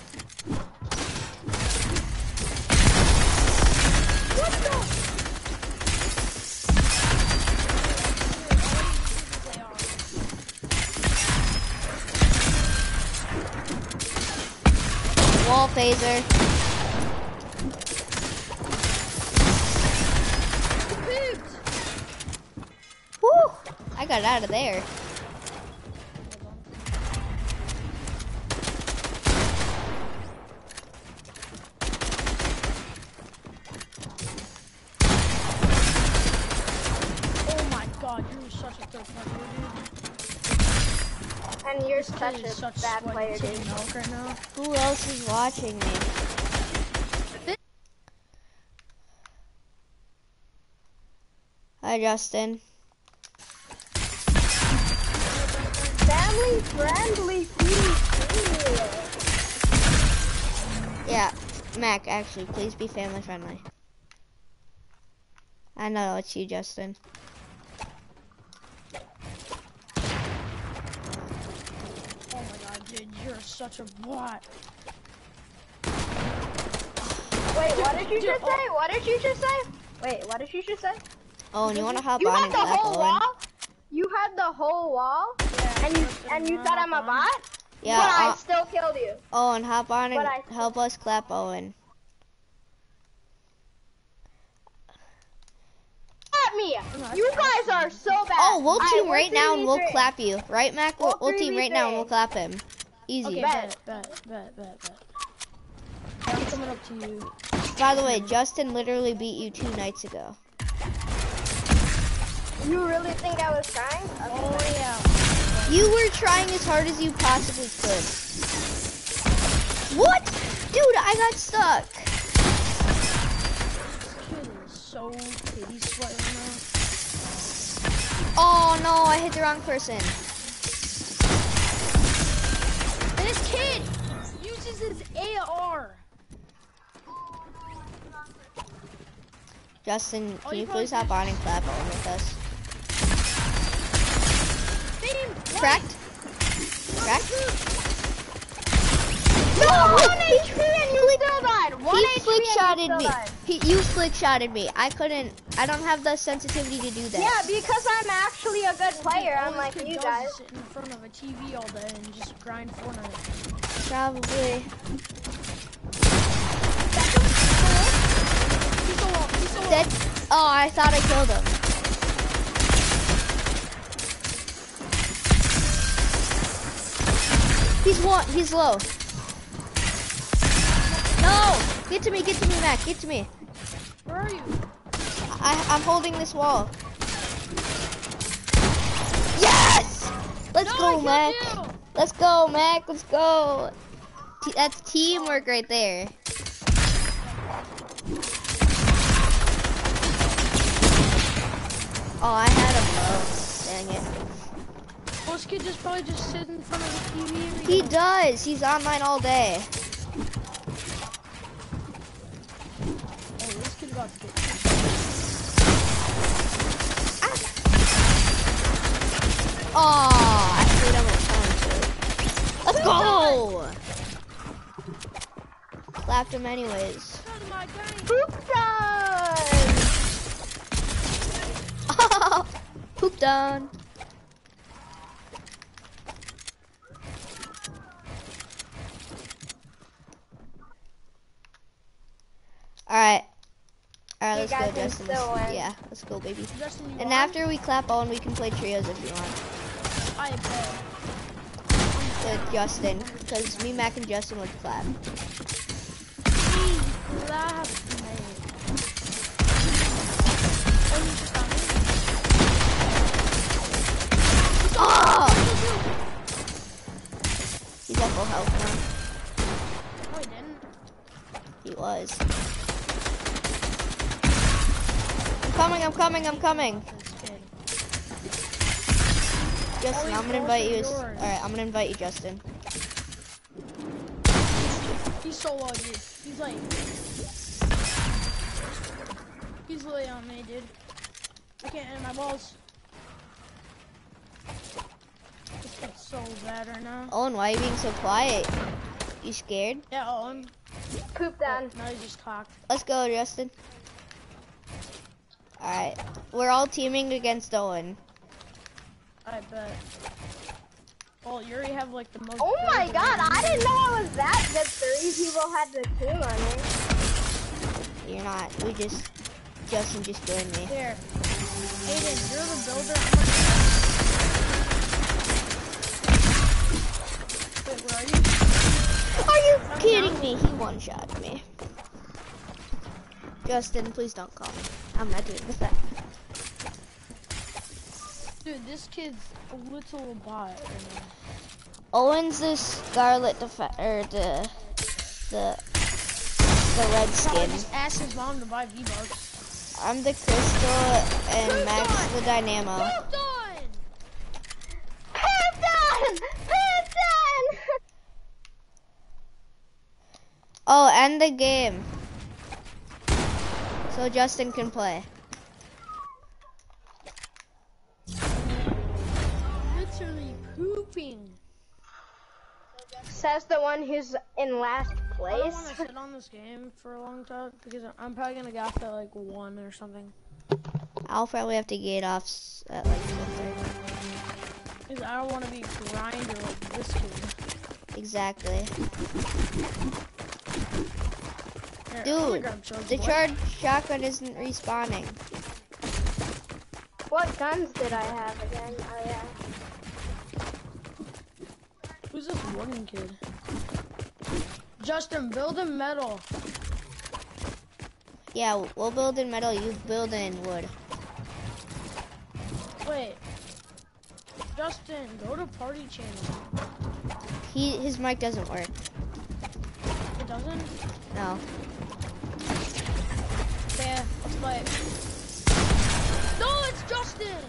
B: What the?
A: Wall phaser. Woo! I got out of there.
F: Oh my god, you're such a good player, dude.
B: And you're such
F: Kid is
B: a bad player, dude.
F: milk right now.
A: Who else is watching me? Hi, Justin.
B: Family friendly, please.
A: Yeah, Mac, actually, please be family friendly. I know it's you, Justin.
F: Oh my god, dude, you're such a bot.
B: Wait, what did you just say? What did you just say? Wait, what did you just say?
A: Oh, and you want to hop
B: You
A: on
B: had
A: and
B: the
A: clap
B: whole
A: Owen?
B: wall? You had the whole wall?
F: Yeah,
B: And you thought I'm a bot?
A: Yeah,
B: But I still killed you.
A: Owen, hop on and
B: But I-
A: help us clap Owen.
B: At me! You guys are so bad.
A: Oh, we'll
B: Alright,
A: team
B: we're
A: right now and we'll
B: 3v3.
A: clap you. Right, Mac? We'll team right now and we'll
B: 3v3.
A: clap him. Easy.
F: Okay, bet. I'm coming up to you.
A: By the way, Justin literally beat you 2 nights ago.
B: You really think I was trying?
F: Oh yeah.
A: You were trying as hard as you possibly could. What? Dude, I got stuck.
F: This kid is so titty sweat right now.
A: Oh no, I hit the wrong person.
F: And this kid uses his AR.
A: Justin,
F: Oh,
A: can
F: you
A: you please hop on and clap Owen with us? Cracked? Cracked?
B: No, 1 HP and you still died. 1
A: He
B: HP
A: flick shotted
B: and
A: me.
B: you still died.
A: You flick shotted me. I don't have the sensitivity to do that.
B: Yeah, because I'm actually a good player,
F: All
B: unlike
F: this kid
B: you
F: does
B: guys.
F: is sit in front of a TV all day and just grind Fortnite.
A: Probably.
F: He's so low. He's so low.
A: Dead. Oh, I thought I killed him. He's low. No! Get to me, Mac, get to me.
F: Where are you?
A: I'm holding this wall. Yes! Let's go, Mac. Let's go, Mac, let's go. That's teamwork right there. Oh, I had him low. Dang it.
F: Well, this kid just probably just sits in front of the TV every
A: He
F: day.
A: does. He's online all day.
F: Oh, this kid's about to get
A: Oh, I hit him with phone too. Let's go! clapped him anyways.
B: Poop done!
A: Poop done. Alright. Alright, let's go, Justin. Yeah, let's go, baby.
F: Justin,
A: And after we clap on, we can play trios if you want.
F: I bet.
A: With Justin, because me, Mac, and Justin would clap. Oh! He's at full health now.
F: No, he didn't.
A: He was. I'm coming. Justin, I'm gonna invite you. Alright, I'm gonna invite you, Justin.
F: He's so low, dude. He's literally on me, dude. I can't hit my balls. This gets so bad right now.
A: Owen, why are you being so quiet? You scared?
F: Yeah, Owen.
B: Poop done.
F: Now he just cocked.
A: Let's go, Justin. Alright, we're all teaming against Owen.
F: I bet. Well, you already have like the most.
B: Oh my god, I didn't know I was that good. 3 people had the team on me.
A: You're not. Justin just joined me.
F: Here. Aiden, you're the builder. Wait, where are you?
A: Are you kidding me? He one-shot me. Justin, please don't call me. I'm not doing that.
F: Dude, this kid's a little bot right now.
A: Owen's the Scarlet or the red skin.
F: Just ask his mom to buy V-Bucks.
A: I'm the Crystal and Max the Dynamo.
F: Poop done!
B: Poop done! Poop done!
A: Oh, end the game. So Justin can play.
F: Literally pooping.
B: Says the one who's in last
F: I don't
B: place.
F: want to sit on this game for a long time because I'm probably gonna get off at like 1 or something.
A: I'll probably have to get off at like 4:30.
F: Because I don't want to be a grinder like this kid.
A: Exactly.
F: Here, I'm
A: Dude,
F: gonna grab Charles
A: the
F: Boy.
A: charged shotgun isn't respawning.
B: What guns did I have again? Oh yeah.
F: Who's this wooden kid? Justin, build in metal.
A: Yeah, we'll build in metal, you build in wood.
F: Wait. Justin, go to party channel.
A: His mic doesn't work.
F: It doesn't?
A: No.
F: Yeah, let's play. No, it's Justin!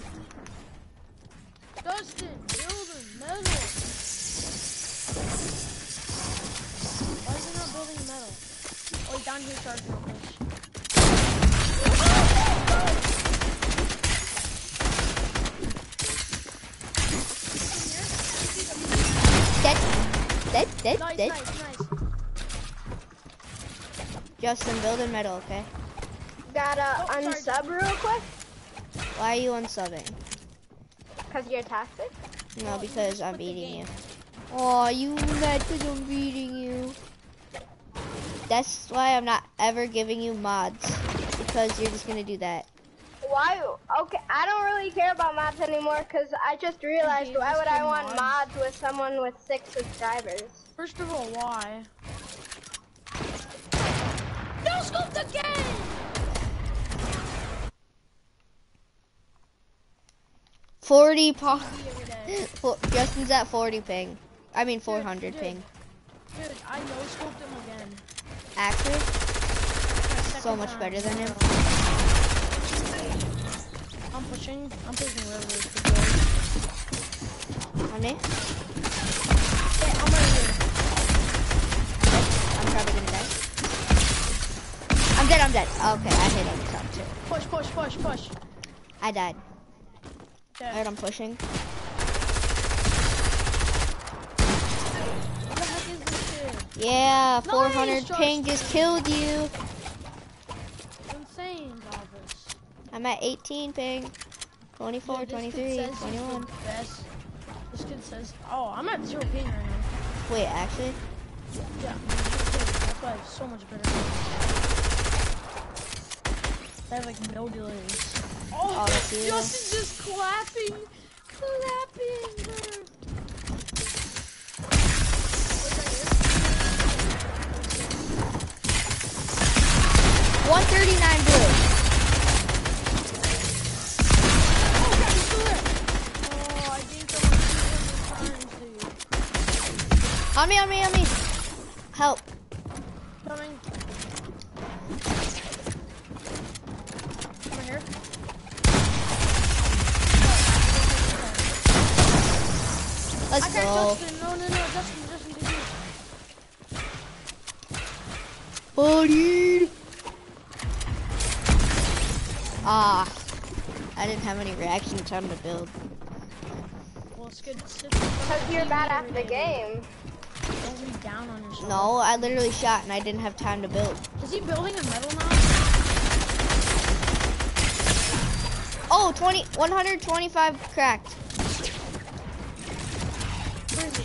F: Justin, build in metal. Why is he not building metal? Oh, he's down here charging real quick.
A: Dead.
F: Nice.
A: Justin, build in metal, okay?
B: Gotta
F: sorry.
B: unsub real quick.
A: Why are you unsubbing?
B: Cause you're toxic.
A: No, because I'm beating you. Oh, you mad because I'm beating you. That's why I'm not ever giving you mods. Because you're just gonna do that.
B: Why? Okay, I don't really care about mods anymore because I just realized why would I want mods with someone with 6 subscribers?
F: First of all, why? No scope again! Every day.
A: Justin's at 40 ping. I mean 400 ping.
F: Dude, I no scoped him again.
A: Actually, so
F: Second
A: much
F: time.
A: better than him.
F: I'm pushing rivers.
A: On me?
F: Yeah, I'm right here.
A: I'm probably gonna die. I'm dead. Okay, I hit on the top too.
F: Push.
A: I died.
F: Okay.
A: Alright, I'm pushing.
F: What the heck is this shit?
A: Yeah, 400
F: Nice,
A: ping just killed you.
F: Insane, Galvis.
A: I'm at 18 ping. 24,
F: Dude, this
A: 23,
F: kid says
A: 21.
F: he's the best. This kid says, oh, I'm at 0 ping right now.
A: Wait, actually?
F: Yeah, that's why it's so much better. I have like no delays. Oh,
A: that's you.
F: Justin just clapping. Clapping.
A: 139 blue.
F: Oh, God, he's still there. Oh, I think I'm on 200 turns, dude.
A: On me. Help.
F: Coming. Over here.
A: Let's
F: I can't
A: go.
F: Justin. No, Justin, did you?
A: Buddy. Ah, I didn't have any reaction time to build.
F: Well, it's good.
B: Because you're bad at the game.
F: Don't be down on yourself.
A: No, I literally shot and I didn't have time to build.
F: Is he building a metal now?
A: Oh, 125 cracked.
F: Where is he?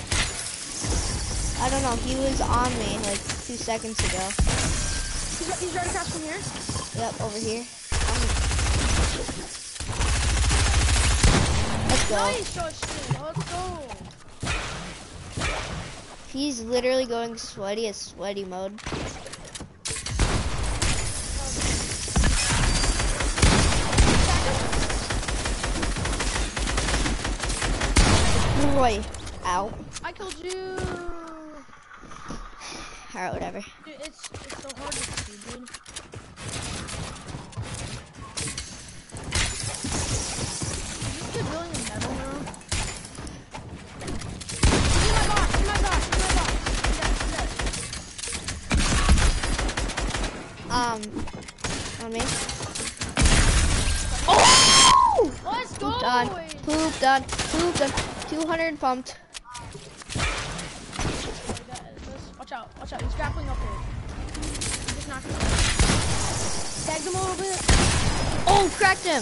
A: I don't know, he was on me like 2 seconds ago.
F: He's right across from here?
A: Yep, over here. Let's go.
F: Nice, Justin. Let's go.
A: He's literally going sweaty mode. Boy, ow.
F: I killed you.
A: Alright, whatever.
F: Dude, it's so hard to see, dude. Is this kid building a metal now? He's in my box.
A: On me. Oh!
F: Let's go,
A: Done.
F: boys.
A: Poop done. 200 pumped.
F: Watch out. He's grappling up here. He's just knocking him. Tagged him a little bit.
A: Oh, cracked him.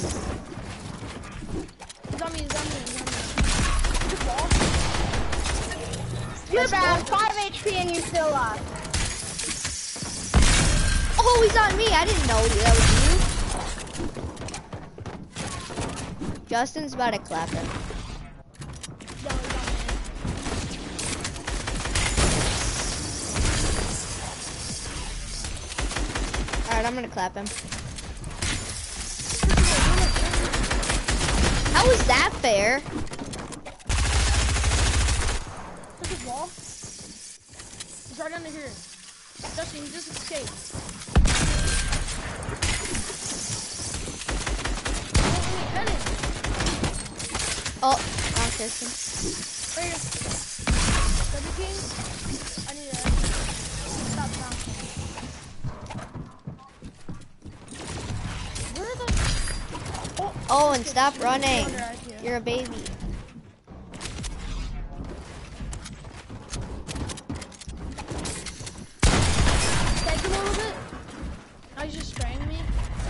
F: He's on me. Good ball.
B: You're bad. 5 HP and you still lost.
A: Oh, he's on me. I didn't know that was you. Justin's about to clap him. Alright, I'm gonna clap him. How is that fair?
F: Look at wall. He's right under here. Justin, he just escaped.
A: Oh, wrong system.
F: Right here. W King. I need to stop bouncing. Where are the...
A: Oh, and stop running. You're a baby.
F: Take him a little bit. Now he's just spraying me.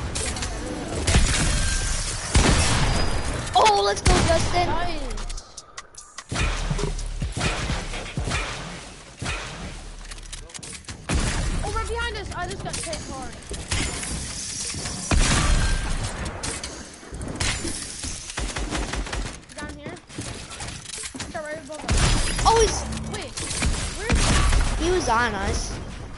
A: Oh, let's go, Justin.
F: Nice. Oh, right behind us. I just got hit hard. Down here. Got right above us.
A: Oh, he's...
F: Wait, where is he?
A: He was on us.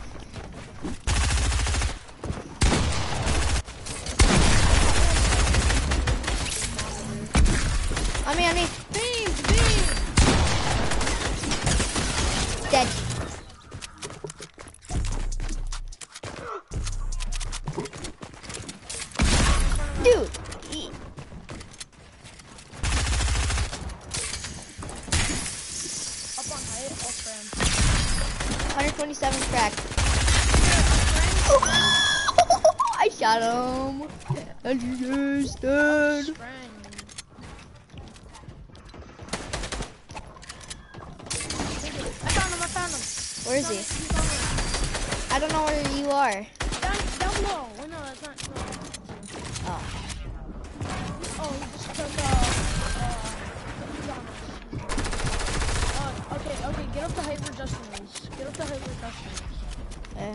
A: On me.
F: Beams!
A: Dead. Dude.
F: Up on height, I'll spray him.
A: 127 crack. I shot him. And he is dead.
F: Spraying. I found him.
A: Where is he?
F: He's on us.
A: I don't know where you are.
F: Down below. Wait, no, that's not. No.
A: Oh.
F: Oh, he just took, he's on us. Okay, get up the height where Justin is. Get up the height where Justin is.
A: Eh.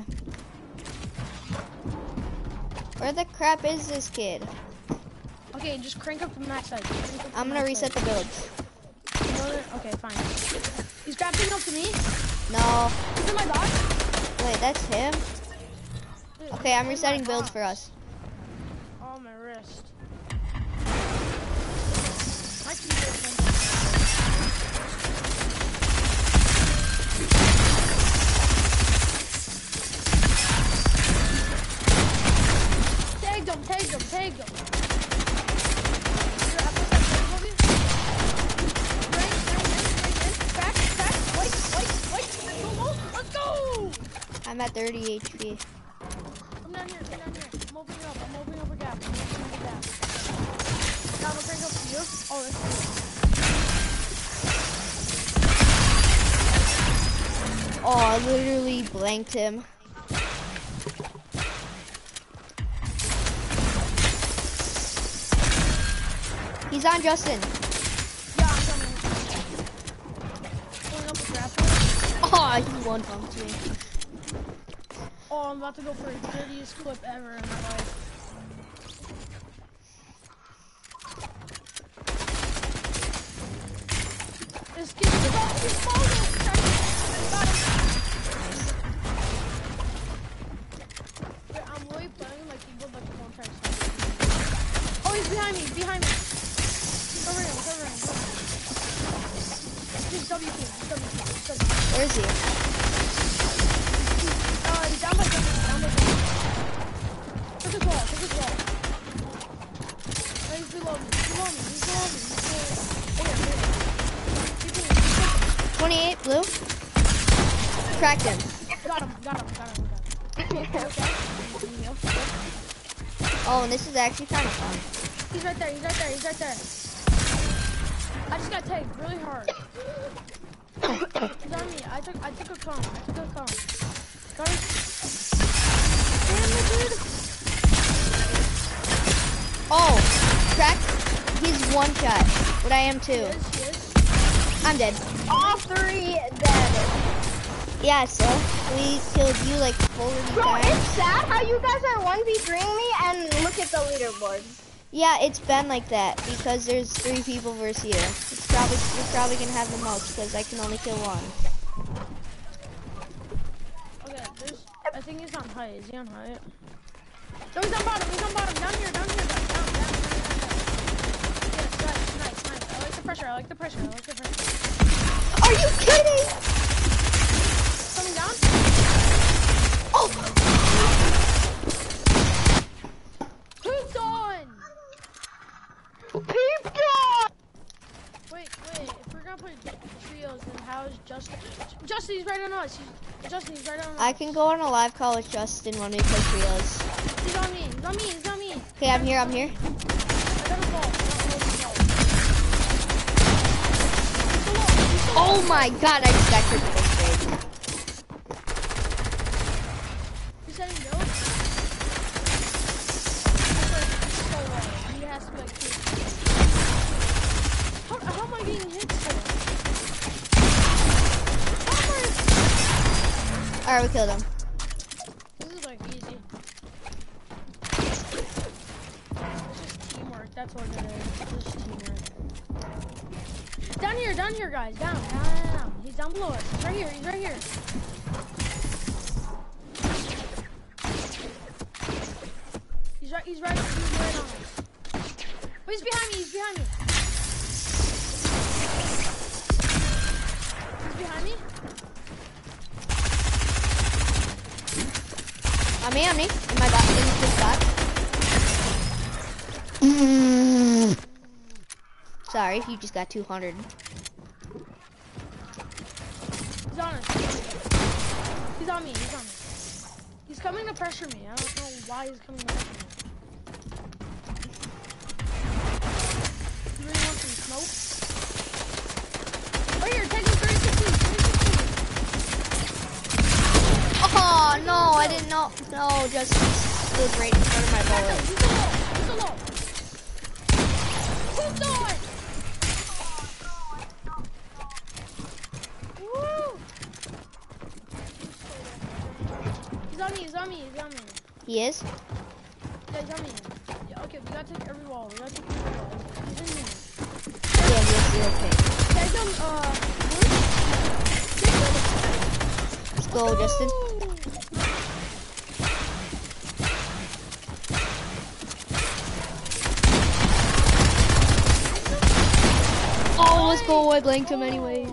A: Where the crap is this kid?
F: Okay, just crank up the max height.
A: I'm gonna reset the builds.
F: Okay, fine. He's grappling up to me.
A: No.
F: He's in my box.
A: Wait, that's him?
F: Dude,
A: Okay, I'm
F: he's in
A: resetting
F: my
A: builds
F: box.
A: for us.
F: Oh, my wrist. My keyboard went. Tagged him. Let's go!
A: I'm at 30 HP.
F: I'm down here. I'm opening up a gap. Now I'm gonna crank up to you. Oh, that's good.
A: Oh, I literally blanked him. He's on Justin.
F: Yeah, I'm coming. Pulling up a grapple.
A: Oh, he one-pumped me.
F: Oh, I'm about to go for the dirtiest clip ever in my life. This kid is about to fall. Got him. Wait, I'm way playing like he would like the whole entire side. Oh, he's behind me. Cover him. He's W team.
A: Where is he?
F: He's down by Justin. Took his wall. Oh, he's below me. Keep
A: 28, blue. Cracked him.
F: Got him.
A: Oh, and this is actually kind of fun.
F: He's right there. I just got tagged really hard. He's on me. I took a cone. Got him. Damn it, dude.
A: Oh, cracked. He's one shot. But I am too.
F: He is.
A: I'm dead.
B: All three dead.
A: Yeah, so we killed you like 40
B: Bro,
A: times.
B: it's sad how you guys are 1v3ing me and look at the leaderboard.
A: Yeah, it's been like that because there's 3 people versus you. You're probably gonna have the most because I can only kill one.
F: Okay, I think he's on height. Is he on height? No, he's on bottom. Down here. Down. Yes, nice. I like the pressure.
A: Are you kidding?
F: Coming down?
A: Oh!
F: Who's on? Wait, if we're gonna put trios, then how is Justin? Justin's right on us.
A: I can go on a live call with Justin when we play trios.
F: He's on me.
A: Okay, I'm here.
F: I got a ball.
A: Oh my god, I just got critical straight.
F: He's setting no. He has to be like how am I getting hit still?
A: Alright, we killed him.
F: This is like easy. It's just teamwork. That's what it is. It's just teamwork. Down here, guys. Down. He's down below us. He's right here. He's right on us. Oh, he's behind me. He's behind me.
A: On me. In my bot. In this bot. Sorry, you just got 200.
F: He's on us. He's on me. He's coming to pressure me. I don't know why he's coming to pressure me. You really want some smoke? Right here, taking 36.
A: Oh no, I didn't know. No, just stood right in front of my bullet.
F: He's alone. He's alone. Woo! He's on me, he's on me, he's on me.
A: He is?
F: Yeah, he's on me. Yeah, okay, we gotta take every wall. We gotta take every wall. He's in me.
A: Yeah, he is. You're okay.
F: Take him,
A: Let's go, Justin. Oh, let's go. I blanked him anyways.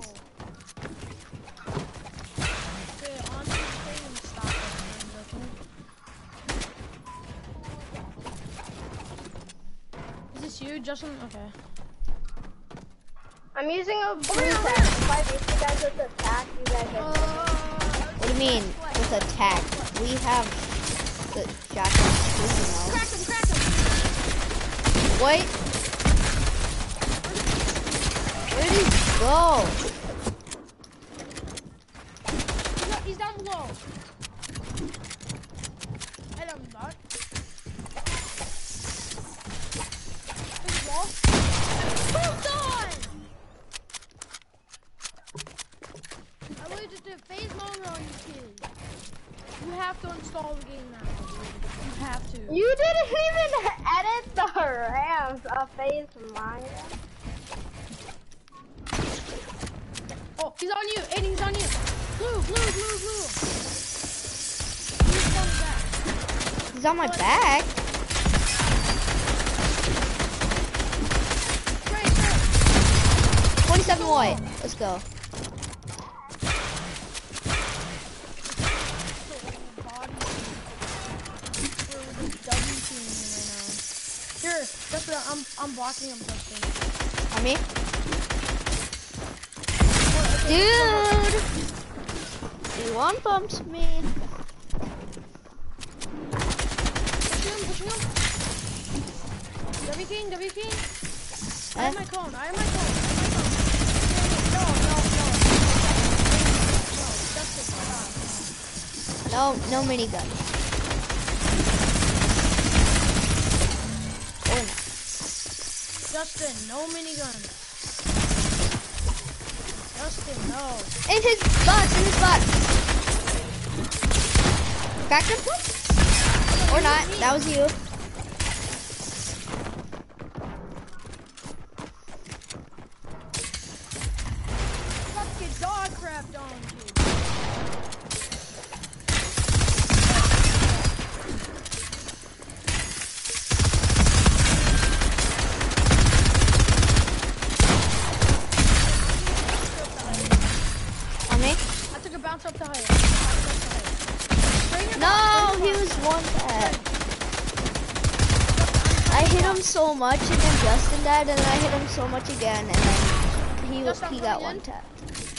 F: Okay, on to the thing and stop it, okay? Is this you, Justin? Okay.
B: I'm using a blue tag. If I beat you guys with attack, you guys are
A: What do you mean with attack? We have the shotgun too, you know.
F: Crack him!
A: Wait. Where did he go?
F: He's down below. Hit him, not. There's a wall. Hold on! I really just did phase mode on you kids. You have to install the game now. You have to.
B: You didn't even edit the Rams of phase mine.
F: Oh, he's on you. Aiden, he's on you. Blue. He's on the back.
A: He's on my back.
F: Great.
A: 27 white. Let's go.
F: Here, Justin, I'm blocking him, Justin.
A: On me? Dude! He one bumped me.
F: Pushing him. W King. I have my cone. No, Justin,
A: No minigun. Or not.
F: Justin, no minigun. Justin, no.
A: In his box. Cracked him? Or not. That was you.
F: Fucking dog crapped on you.
A: On me?
F: I took a bounce up the height.
A: No, he was one tap. I hit him so much and then Justin died and then I hit him so much again and then he got one tap.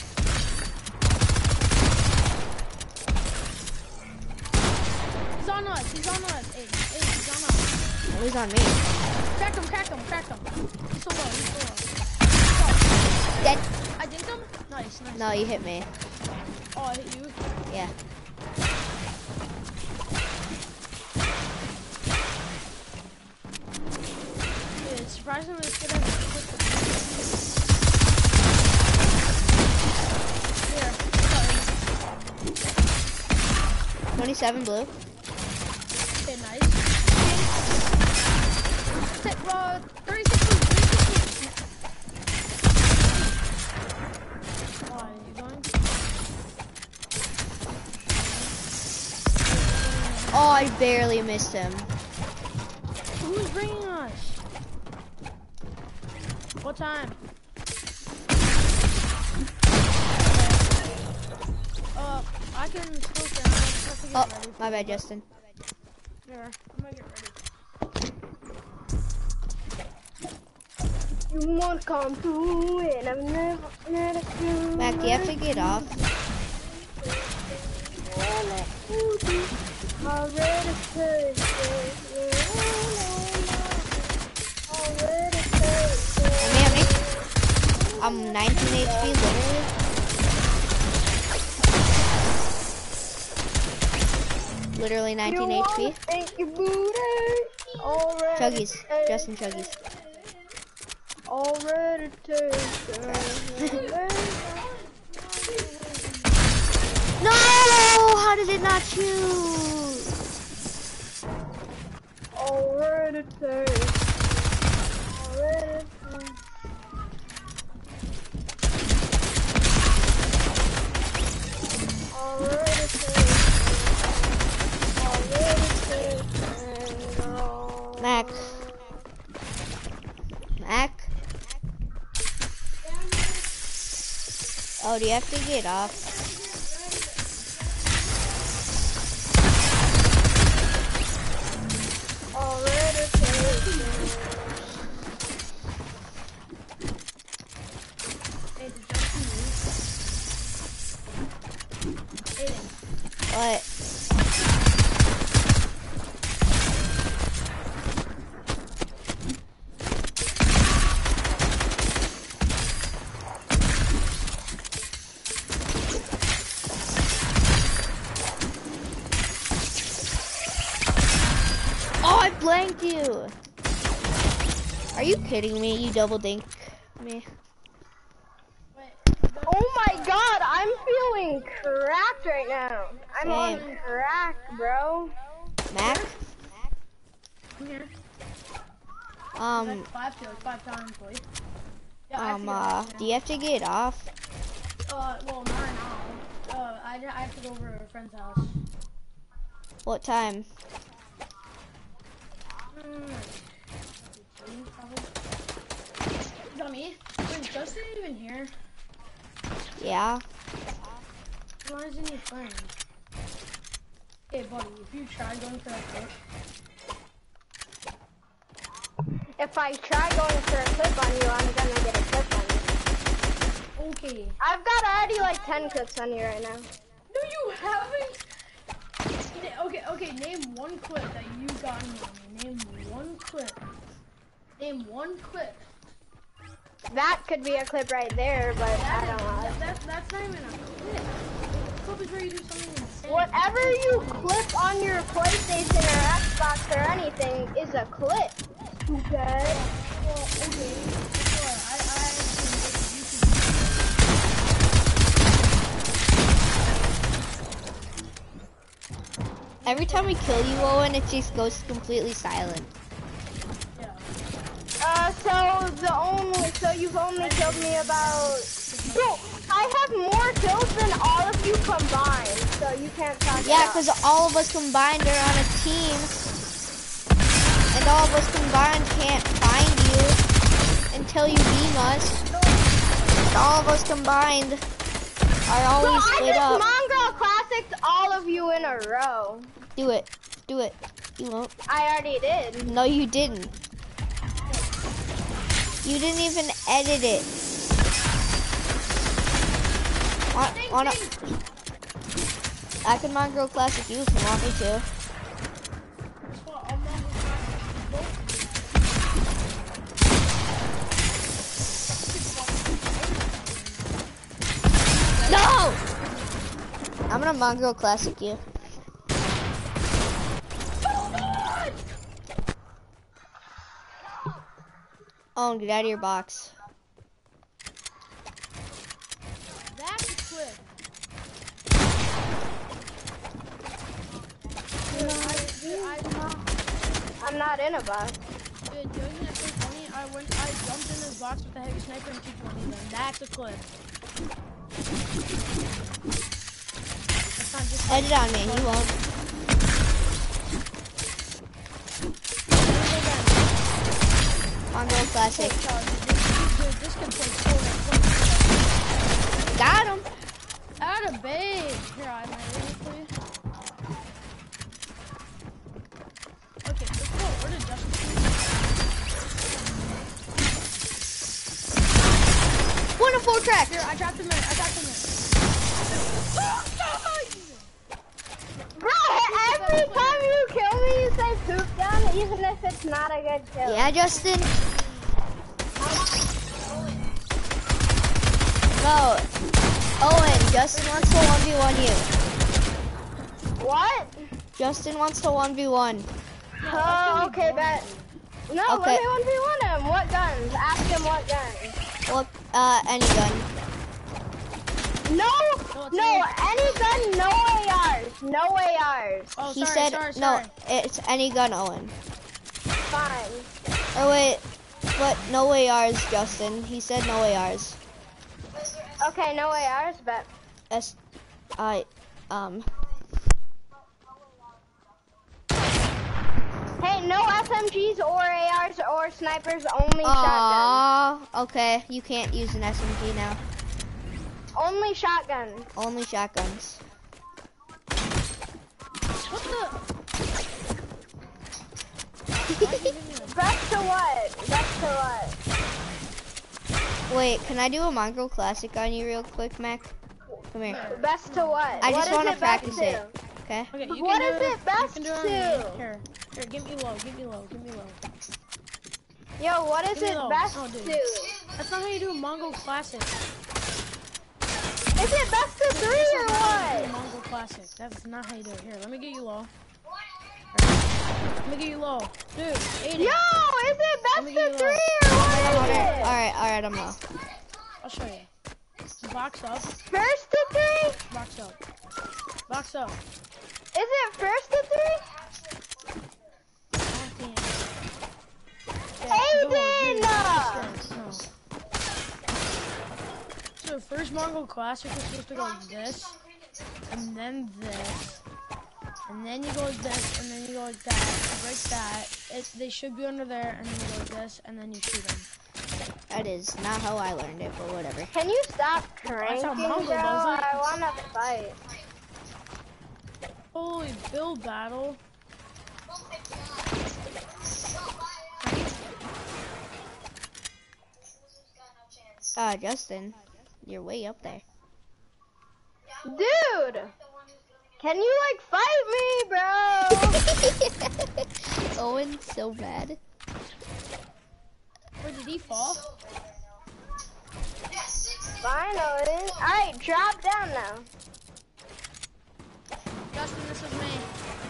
F: He's on us. He's on us.
A: It was on me.
F: Crack him. He's so low.
A: Dead.
F: I dinked him? Nice.
A: No, you hit me.
F: Oh, I hit you?
A: Yeah.
F: Yeah, it's surprisingly this kid has a quick. Here.
A: 27 blue.
F: Okay, nice. 36 blue. Why are you going?
A: Oh, I barely missed him.
F: Who's bringing us? What time? I can smoke it. I have to get
A: Oh,
F: ready.
A: my bad, Justin.
F: Here, I'm gonna get ready.
B: You won't come through and I'm never
A: Mac, do you have to get off? I'm 19 HP literally. Literally 19
B: You
A: HP.
B: wanna think your booty already
A: Chuggies.
B: taken.
A: Justin Chuggies.
B: Already taken.
A: No! How did it not shoot?
B: Already taken. Already taken. Already taken. Already taken.
A: Mac. Mac? Oh, do you have to get off?
B: Already taken.
F: Hey, did Justin leave? Aiden.
A: What? Oh, I blanked you. Are you kidding me? You double dink me.
B: Oh my god, I'm feeling cracked right now. I'm on
A: Same.
B: crack, bro.
A: Mac?
F: I'm here.
A: Um,
F: Five times, boy. Yeah, I see that.
A: do you have to get off?
F: Well, not right now. I have to go over to a friend's house.
A: What time?
F: Dummy, is Justin even here?
A: Yeah.
F: Why isn't he playing? Hey, buddy, if you try going for a clip,
B: If I try going for a clip on you, I'm gonna get a clip on you.
F: okay.
B: I've got already like 10 clips on you right now.
F: No, you haven't. Okay. Name one clip that you got on me. Name one clip. Name one clip.
B: That could be a clip right there, but I don't know.
F: That's not even a clip. A clip is where you do something insane.
B: Whatever you clip on your PlayStation or Xbox or anything is a clip. Okay.
F: Well, okay. Sure. I
A: Every time we kill you, Owen, it just goes completely silent.
B: So you've only killed me about. Bro, I have more kills than all of you combined, so you can't talk.
A: Yeah, because all of us combined are on a team, and all of us combined can't find you until you beam us. And all of us combined are always split
B: I
A: up.
B: just Mongrel Classics all of you in a row.
A: Do it. Do it. You won't.
B: I already did.
A: No, you didn't. You didn't even edit it. I can Mongrel Classic you if you want me to. No! I'm gonna Mongrel Classic you. Oh, get out of your box.
F: That's a clip.
B: I'm not in a box.
F: Dude, doing it at 220, I jumped in this box with the heavy sniper and 220 then. That's a clip. That's not just
A: Edit on me, you won't. Mongrel Classic.
F: Dude, this can play so
A: Got him.
F: out of base. Here, I might really for you. Okay, let's go. Where did Justin go?
A: 1 of 4 tracks.
F: Here, I got the minute.
B: Bro, every time you kill me, you say poop down, even if it's not a good kill.
A: Yeah, Justin. No. Owen, Justin wants to 1v1 you.
B: What?
A: Justin wants to 1v1.
B: Oh, okay, bet. No,
A: Okay.
B: let me 1v1 him. What guns? Ask him what guns.
A: Well, any gun.
B: No, any gun, no ARs. No ARs.
F: Oh,
A: He
F: sorry,
A: said
F: sorry.
A: no. It's any gun, Owen.
B: Fine.
A: Or wait, but no ARs, Justin. He said no ARs.
B: Okay, no ARs, bet. Hey, no SMGs or ARs or snipers, only shotguns.
A: Okay. You can't use an SMG now.
B: Only shotguns.
A: Only shotguns.
F: What the?
B: Best to what? Best to what?
A: Wait, can I do a Mongrel Classic on you real quick, Mac? Come here.
B: Best to what?
A: I just
B: want to
A: practice it. Okay?
F: Okay, you
B: What
F: can
B: is
F: do
B: it best
F: you can do
B: to?
F: Here, give me low, give me low, give me low.
B: Yo, what is
F: Give me
B: it
F: low.
B: best
F: Oh, dude.
B: to?
F: That's not how you do a Mongol Classic.
B: Is it best to 3 or what?
F: Mongol Classic. That's not how you do it. Here, let me get you low. Let me get you low. Dude,
B: Yo,
F: 80.
B: is it best
F: me
B: to
F: get
B: 3
F: you
B: or what is it?
A: Alright, I'm low.
F: I'll show you. Box up.
B: First to 3?
F: Box up. Box up.
B: Is it first to 3?
F: Oh, damn.
B: Aiden!
F: No. So first Mongol Classic is supposed to go like this, and then this, and then you go like this, and then you go like that, you break that. They should be under there, and then you go like this, and then you shoot them.
A: That is not how I learned it, but whatever.
B: Can you stop cranking,
F: how
B: bro?
F: Mongol does it.
B: I want to fight.
F: Holy build battle.
A: Justin, you're way up there.
B: Dude! Can you, like, fight me, bro?
A: Owen's so mad.
F: Where did he fall?
B: Finally. Alright, drop down now.
F: Justin, this is me.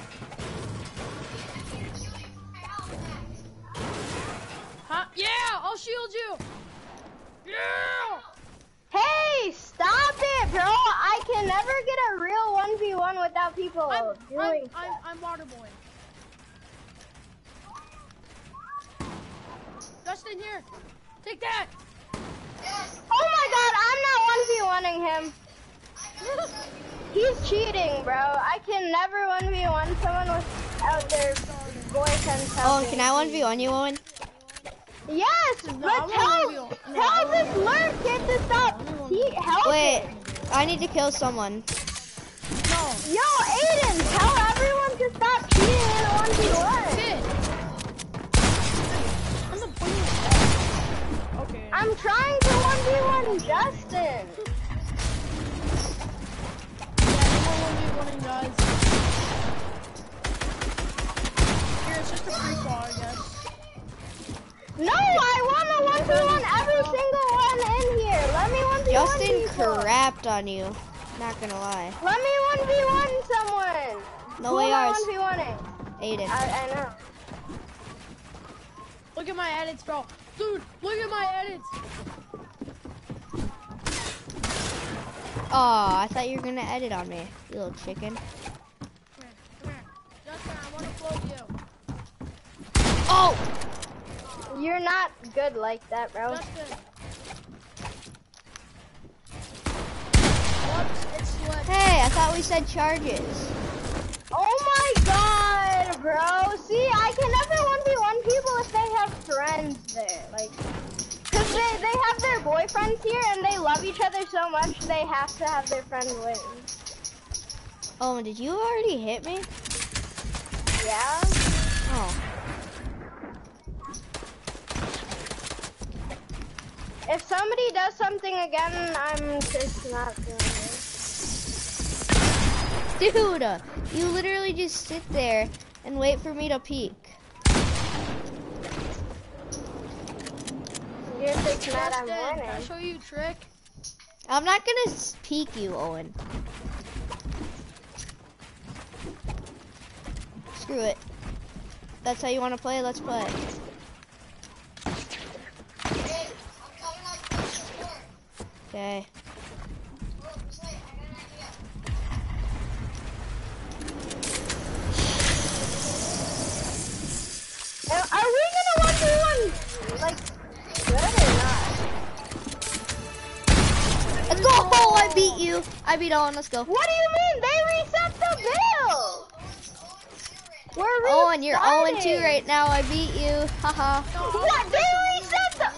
F: Huh? Yeah, I'll shield you. Yeah!
B: Hey, stop it, bro! I can never get a real 1v1 without people doing stuff.
F: I'm water boy. Justin, here. Take that.
B: Oh my god, I'm not 1v1ing him. He's cheating, bro. I can never 1v1 someone without their boyfriend
A: Oh,
B: helping.
A: can I 1v1 you, Owen?
B: Yes, but tell this lurk kid to stop. He help
A: Wait,
B: it.
A: I need to kill someone.
F: No.
B: Yo, Aiden, tell everyone to stop cheating in a 1v1.
F: Kid. I'm the point. Okay.
B: I'm trying to 1v1 Justin.
F: Guys. Here, it's just a free fall, I guess.
B: No, I want to 1v1 every single one in here. Let me 1v1
A: Justin
B: people.
A: crapped on you. Not gonna lie.
B: Let me 1v1 someone.
A: No
B: Who am I
A: ARs.
B: 1v1ing?
A: Aiden.
B: I know.
F: Look at my edits, bro. Dude, look at my edits.
A: Oh, I thought you were gonna edit on me, you little chicken.
F: Come here. Justin, I want to float you.
A: Oh!
B: You're not good like that, bro.
F: Justin. Whoops, it slipped.
A: Hey, I thought we said charges.
B: Oh my god, bro. See, I can never 1v1 people if they have friends there. Like, because they have their boyfriends here and they love each other so much they have to have their friend win.
A: Oh, did you already hit me?
B: Yeah?
A: Oh.
B: If somebody does something again, I'm just not doing it.
A: Dude, you literally just sit there and wait for me to peek.
B: You're just mad I'm
F: Justin, can I
B: winning.
F: show you a trick?
A: I'm not gonna peek you, Owen. Screw it. That's how you want to play? Let's play. Okay.
B: Are we gonna 1v1 like good or not?
A: Let's go! Oh, I beat you. I beat Owen. Let's go.
B: What do you mean? They reset the build. We're
A: Owen, you're 0-2
B: restarting.
A: right now. I beat you. Haha.
B: What? They reset the.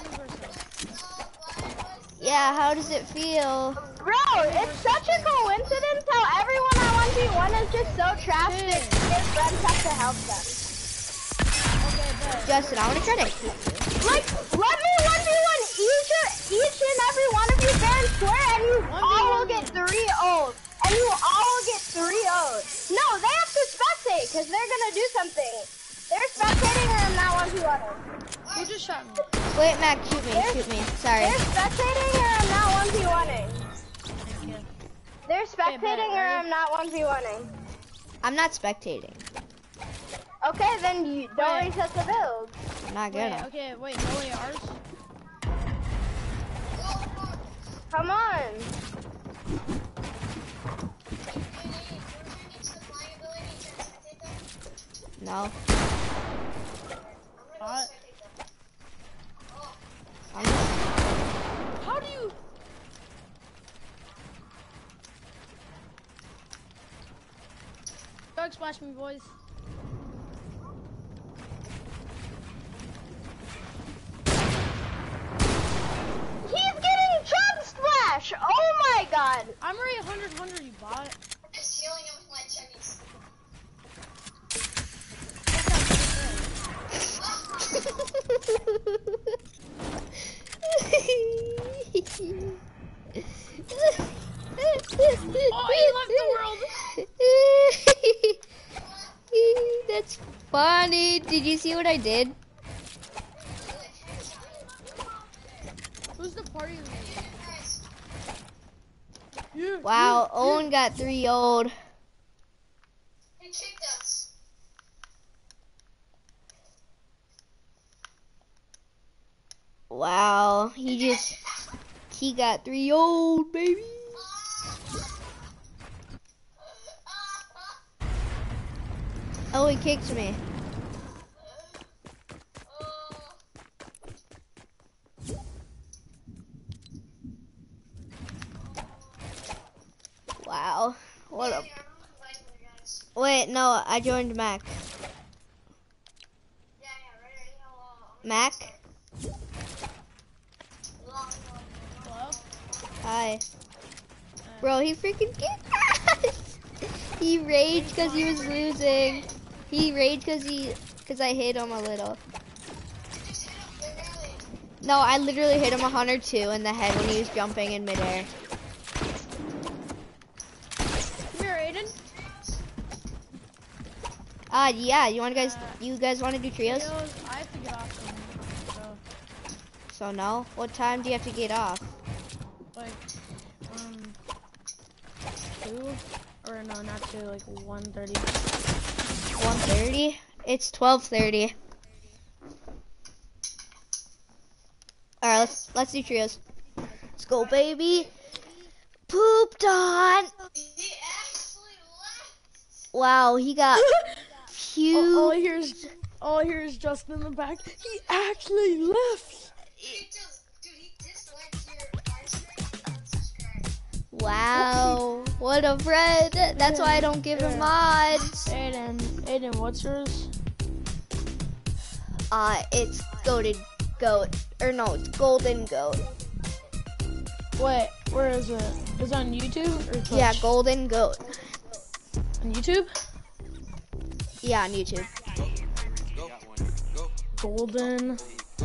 A: Yeah, how does it feel?
B: Bro, it's such a coincidence how everyone on 1v1 is just so trash that their friends have to help them.
A: Justin, I want to try to hit you.
B: Like, let me 1v1 each and every one of you fans swear, and you all will get 3 O's. And you all will get 3 O's. No, they have to spectate, because they're gonna do something. They're spectating or I'm not 1v1ing.
F: Who just shot me?
A: Wait, Mac, shoot me. Sorry.
B: They're spectating or I'm not 1v1ing. They're spectating or I'm not 1v1ing.
A: I'm not spectating.
B: Okay, then you don't reset the build.
A: I'm not
F: Wait,
A: gonna.
F: okay, wait, no way, ours?
B: Come on.
A: No.
F: What?
A: I'm not.
F: How do you? Dog splash me, boys.
B: He's getting chug splash. Oh my god.
F: I'm already 100, you bot.
D: Just healing him with my chuggies.
F: Oh, he left the world.
A: That's funny. Did you see what I did?
F: Who's the party leader?
A: Wow, Owen got 3 old.
D: He kicked us.
A: Wow, he got 3 old, baby. Oh, he kicked me. Wow, what a... Wait, no, I joined Mac. Mac?
F: Hello?
A: Hi. Bro, he freaking kicked us! He raged because he was losing. He raged because I hit him a little. No, I literally hit him 102 in the head when he was jumping in midair.
F: Here, Aiden.
A: Yeah, you guys want to do trios?
F: I have to get off soon,
A: So no? What time do you have to get off?
F: like, 2? Or no, not 2, like 1:30.
A: 1:30? It's 12:30. Alright, let's do trios. Let's go, baby. Pooped on. Wow, he got huge.
F: All I hear is Justin in the back. He actually left.
A: Wow, what a friend. That's why I don't give him mods.
F: Aiden, what's yours?
A: It's goated goat. Or no, it's golden goat.
F: Wait, where is it? Is it on YouTube or Twitch?
A: Yeah, golden goat.
F: On YouTube?
A: Yeah, on YouTube.
F: Golden.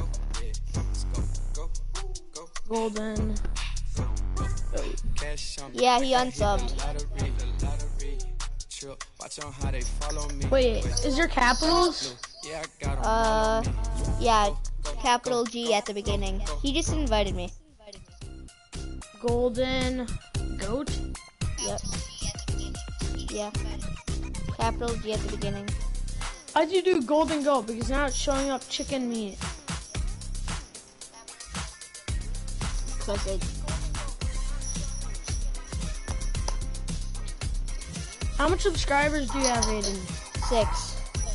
A: Yeah, he unsubbed.
F: Wait, is your capitals?
A: Yeah, capital G at the beginning. He just invited me.
F: Golden goat?
A: Yep. Yeah. Capital G at the beginning.
F: How'd you do golden goat? Because now it's showing up chicken meat.
A: Cause it,
F: How much subscribers do you have, Aiden?
A: 6.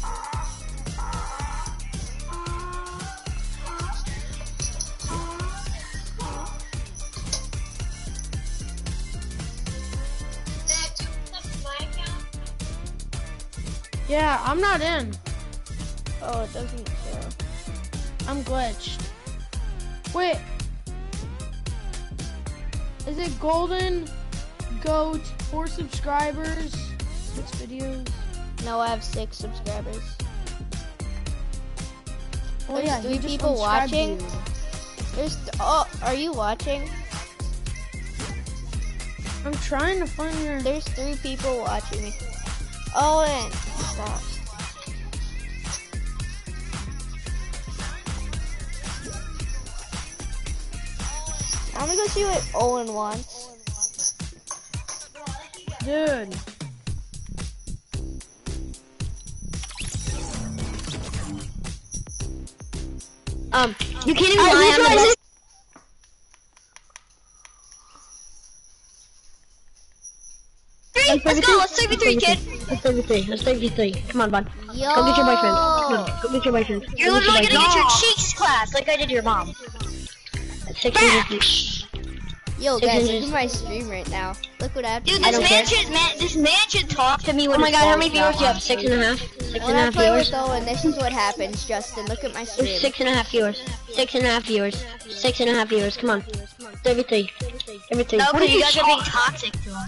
F: Yeah, I'm not in.
A: Oh, it doesn't show.
F: I'm glitched. Wait. Is it golden goat 4 subscribers? 6 videos?
A: No, I have 6 subscribers.
F: Oh
A: There's
F: yeah,
A: 3
F: he just
A: people
F: unsubscribed
A: watching.
F: you.
A: There's, oh, are you watching?
F: I'm trying to find your...
A: There's 3 people watching me. Owen, stop. I'm gonna go see what Owen wants.
F: Dude.
B: You can't even lie on the Let's go, let's 3v3, kid. Let's 3v3, let's 3v3. Come on, bud.
A: Yo.
B: Go get your boyfriend. Come on, go get your boyfriend. You're literally gonna get your cheeks clapped like I did your mom. 6v3.
A: Yo, guys, look at my stream right now. Look what I have to
B: Dude,
A: do.
B: this man should talk to me when oh my god, how many viewers do you have? 6.5?
A: When I
B: 6.5
A: play
B: viewers?
A: with Owen, this is what happens, Justin. Look at my stream.
B: 6.5 viewers. 6.5 viewers. 6.5 viewers. Come on. 3v3. 3v3. No, because you guys are being toxic to us.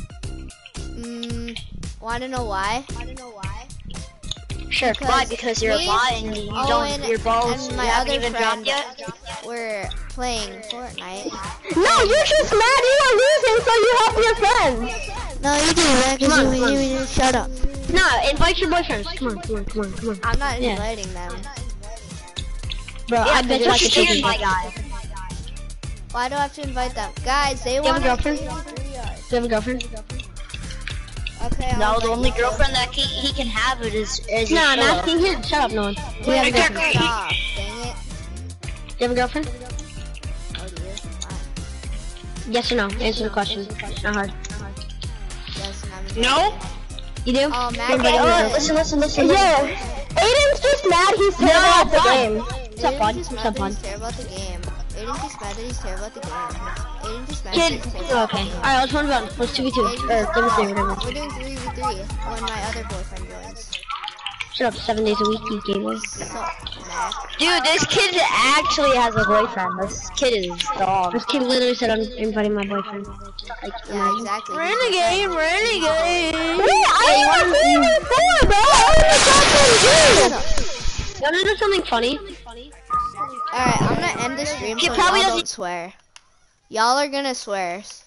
A: Wanna know why?
B: Sure, why? Because you're lying. You
A: Owen
B: don't. Your balls
A: and my
B: haven't
A: other
B: even
A: friend
B: dropped yet.
A: were playing Fortnite.
B: No, you're just mad you are losing, so you help your friends.
A: No, you do that because you shut up.
B: No, invite your boyfriends. Come on.
A: I'm not inviting them.
B: Bro, I bet you I can take my guy.
A: Why do I have to invite them? Guys, they
B: Do you have
A: want
B: a girlfriend? Do you have a girlfriend?
A: Okay.
B: No, the only girlfriend that he can have is no, I'm asking him. Shut up, no one. Do you have a girlfriend?
A: Stop, dang it.
B: Do you have a girlfriend?
A: Oh, do you? Fine.
B: Yes or no? Answer the question. Not hard.
A: Yes, and I'm
B: No? You do?
A: Oh,
B: You're
A: Matt,
B: inviting your girlfriend. Listen. Yeah. Aiden's just mad he's terrible at the game. What's up, bud? What's up, bud?
A: Aiden's terrible at the game. Aiden's just mad that he's terrible at the game. Aiden's just mad
B: Kid.
A: that he's terrible at the
B: Okay.
A: game.
B: Alright, let's run about. Let's 2v2. Or 3v3, whatever.
A: We're doing 3v3 when my other boyfriend joins.
B: Shut up, 7 days a week, you gamer.
A: So, Matt.
B: Dude, this kid actually has a boyfriend. This kid is dog. This kid literally said I'm inviting my boyfriend. Like,
A: Yeah, exactly.
F: We're in the game, we're in the game.
B: Wait, I want to bro. I want to talk to you. Wanna do something funny?
A: Alright, I'm gonna end the stream so y'all don't swear. Y'all are gonna swear.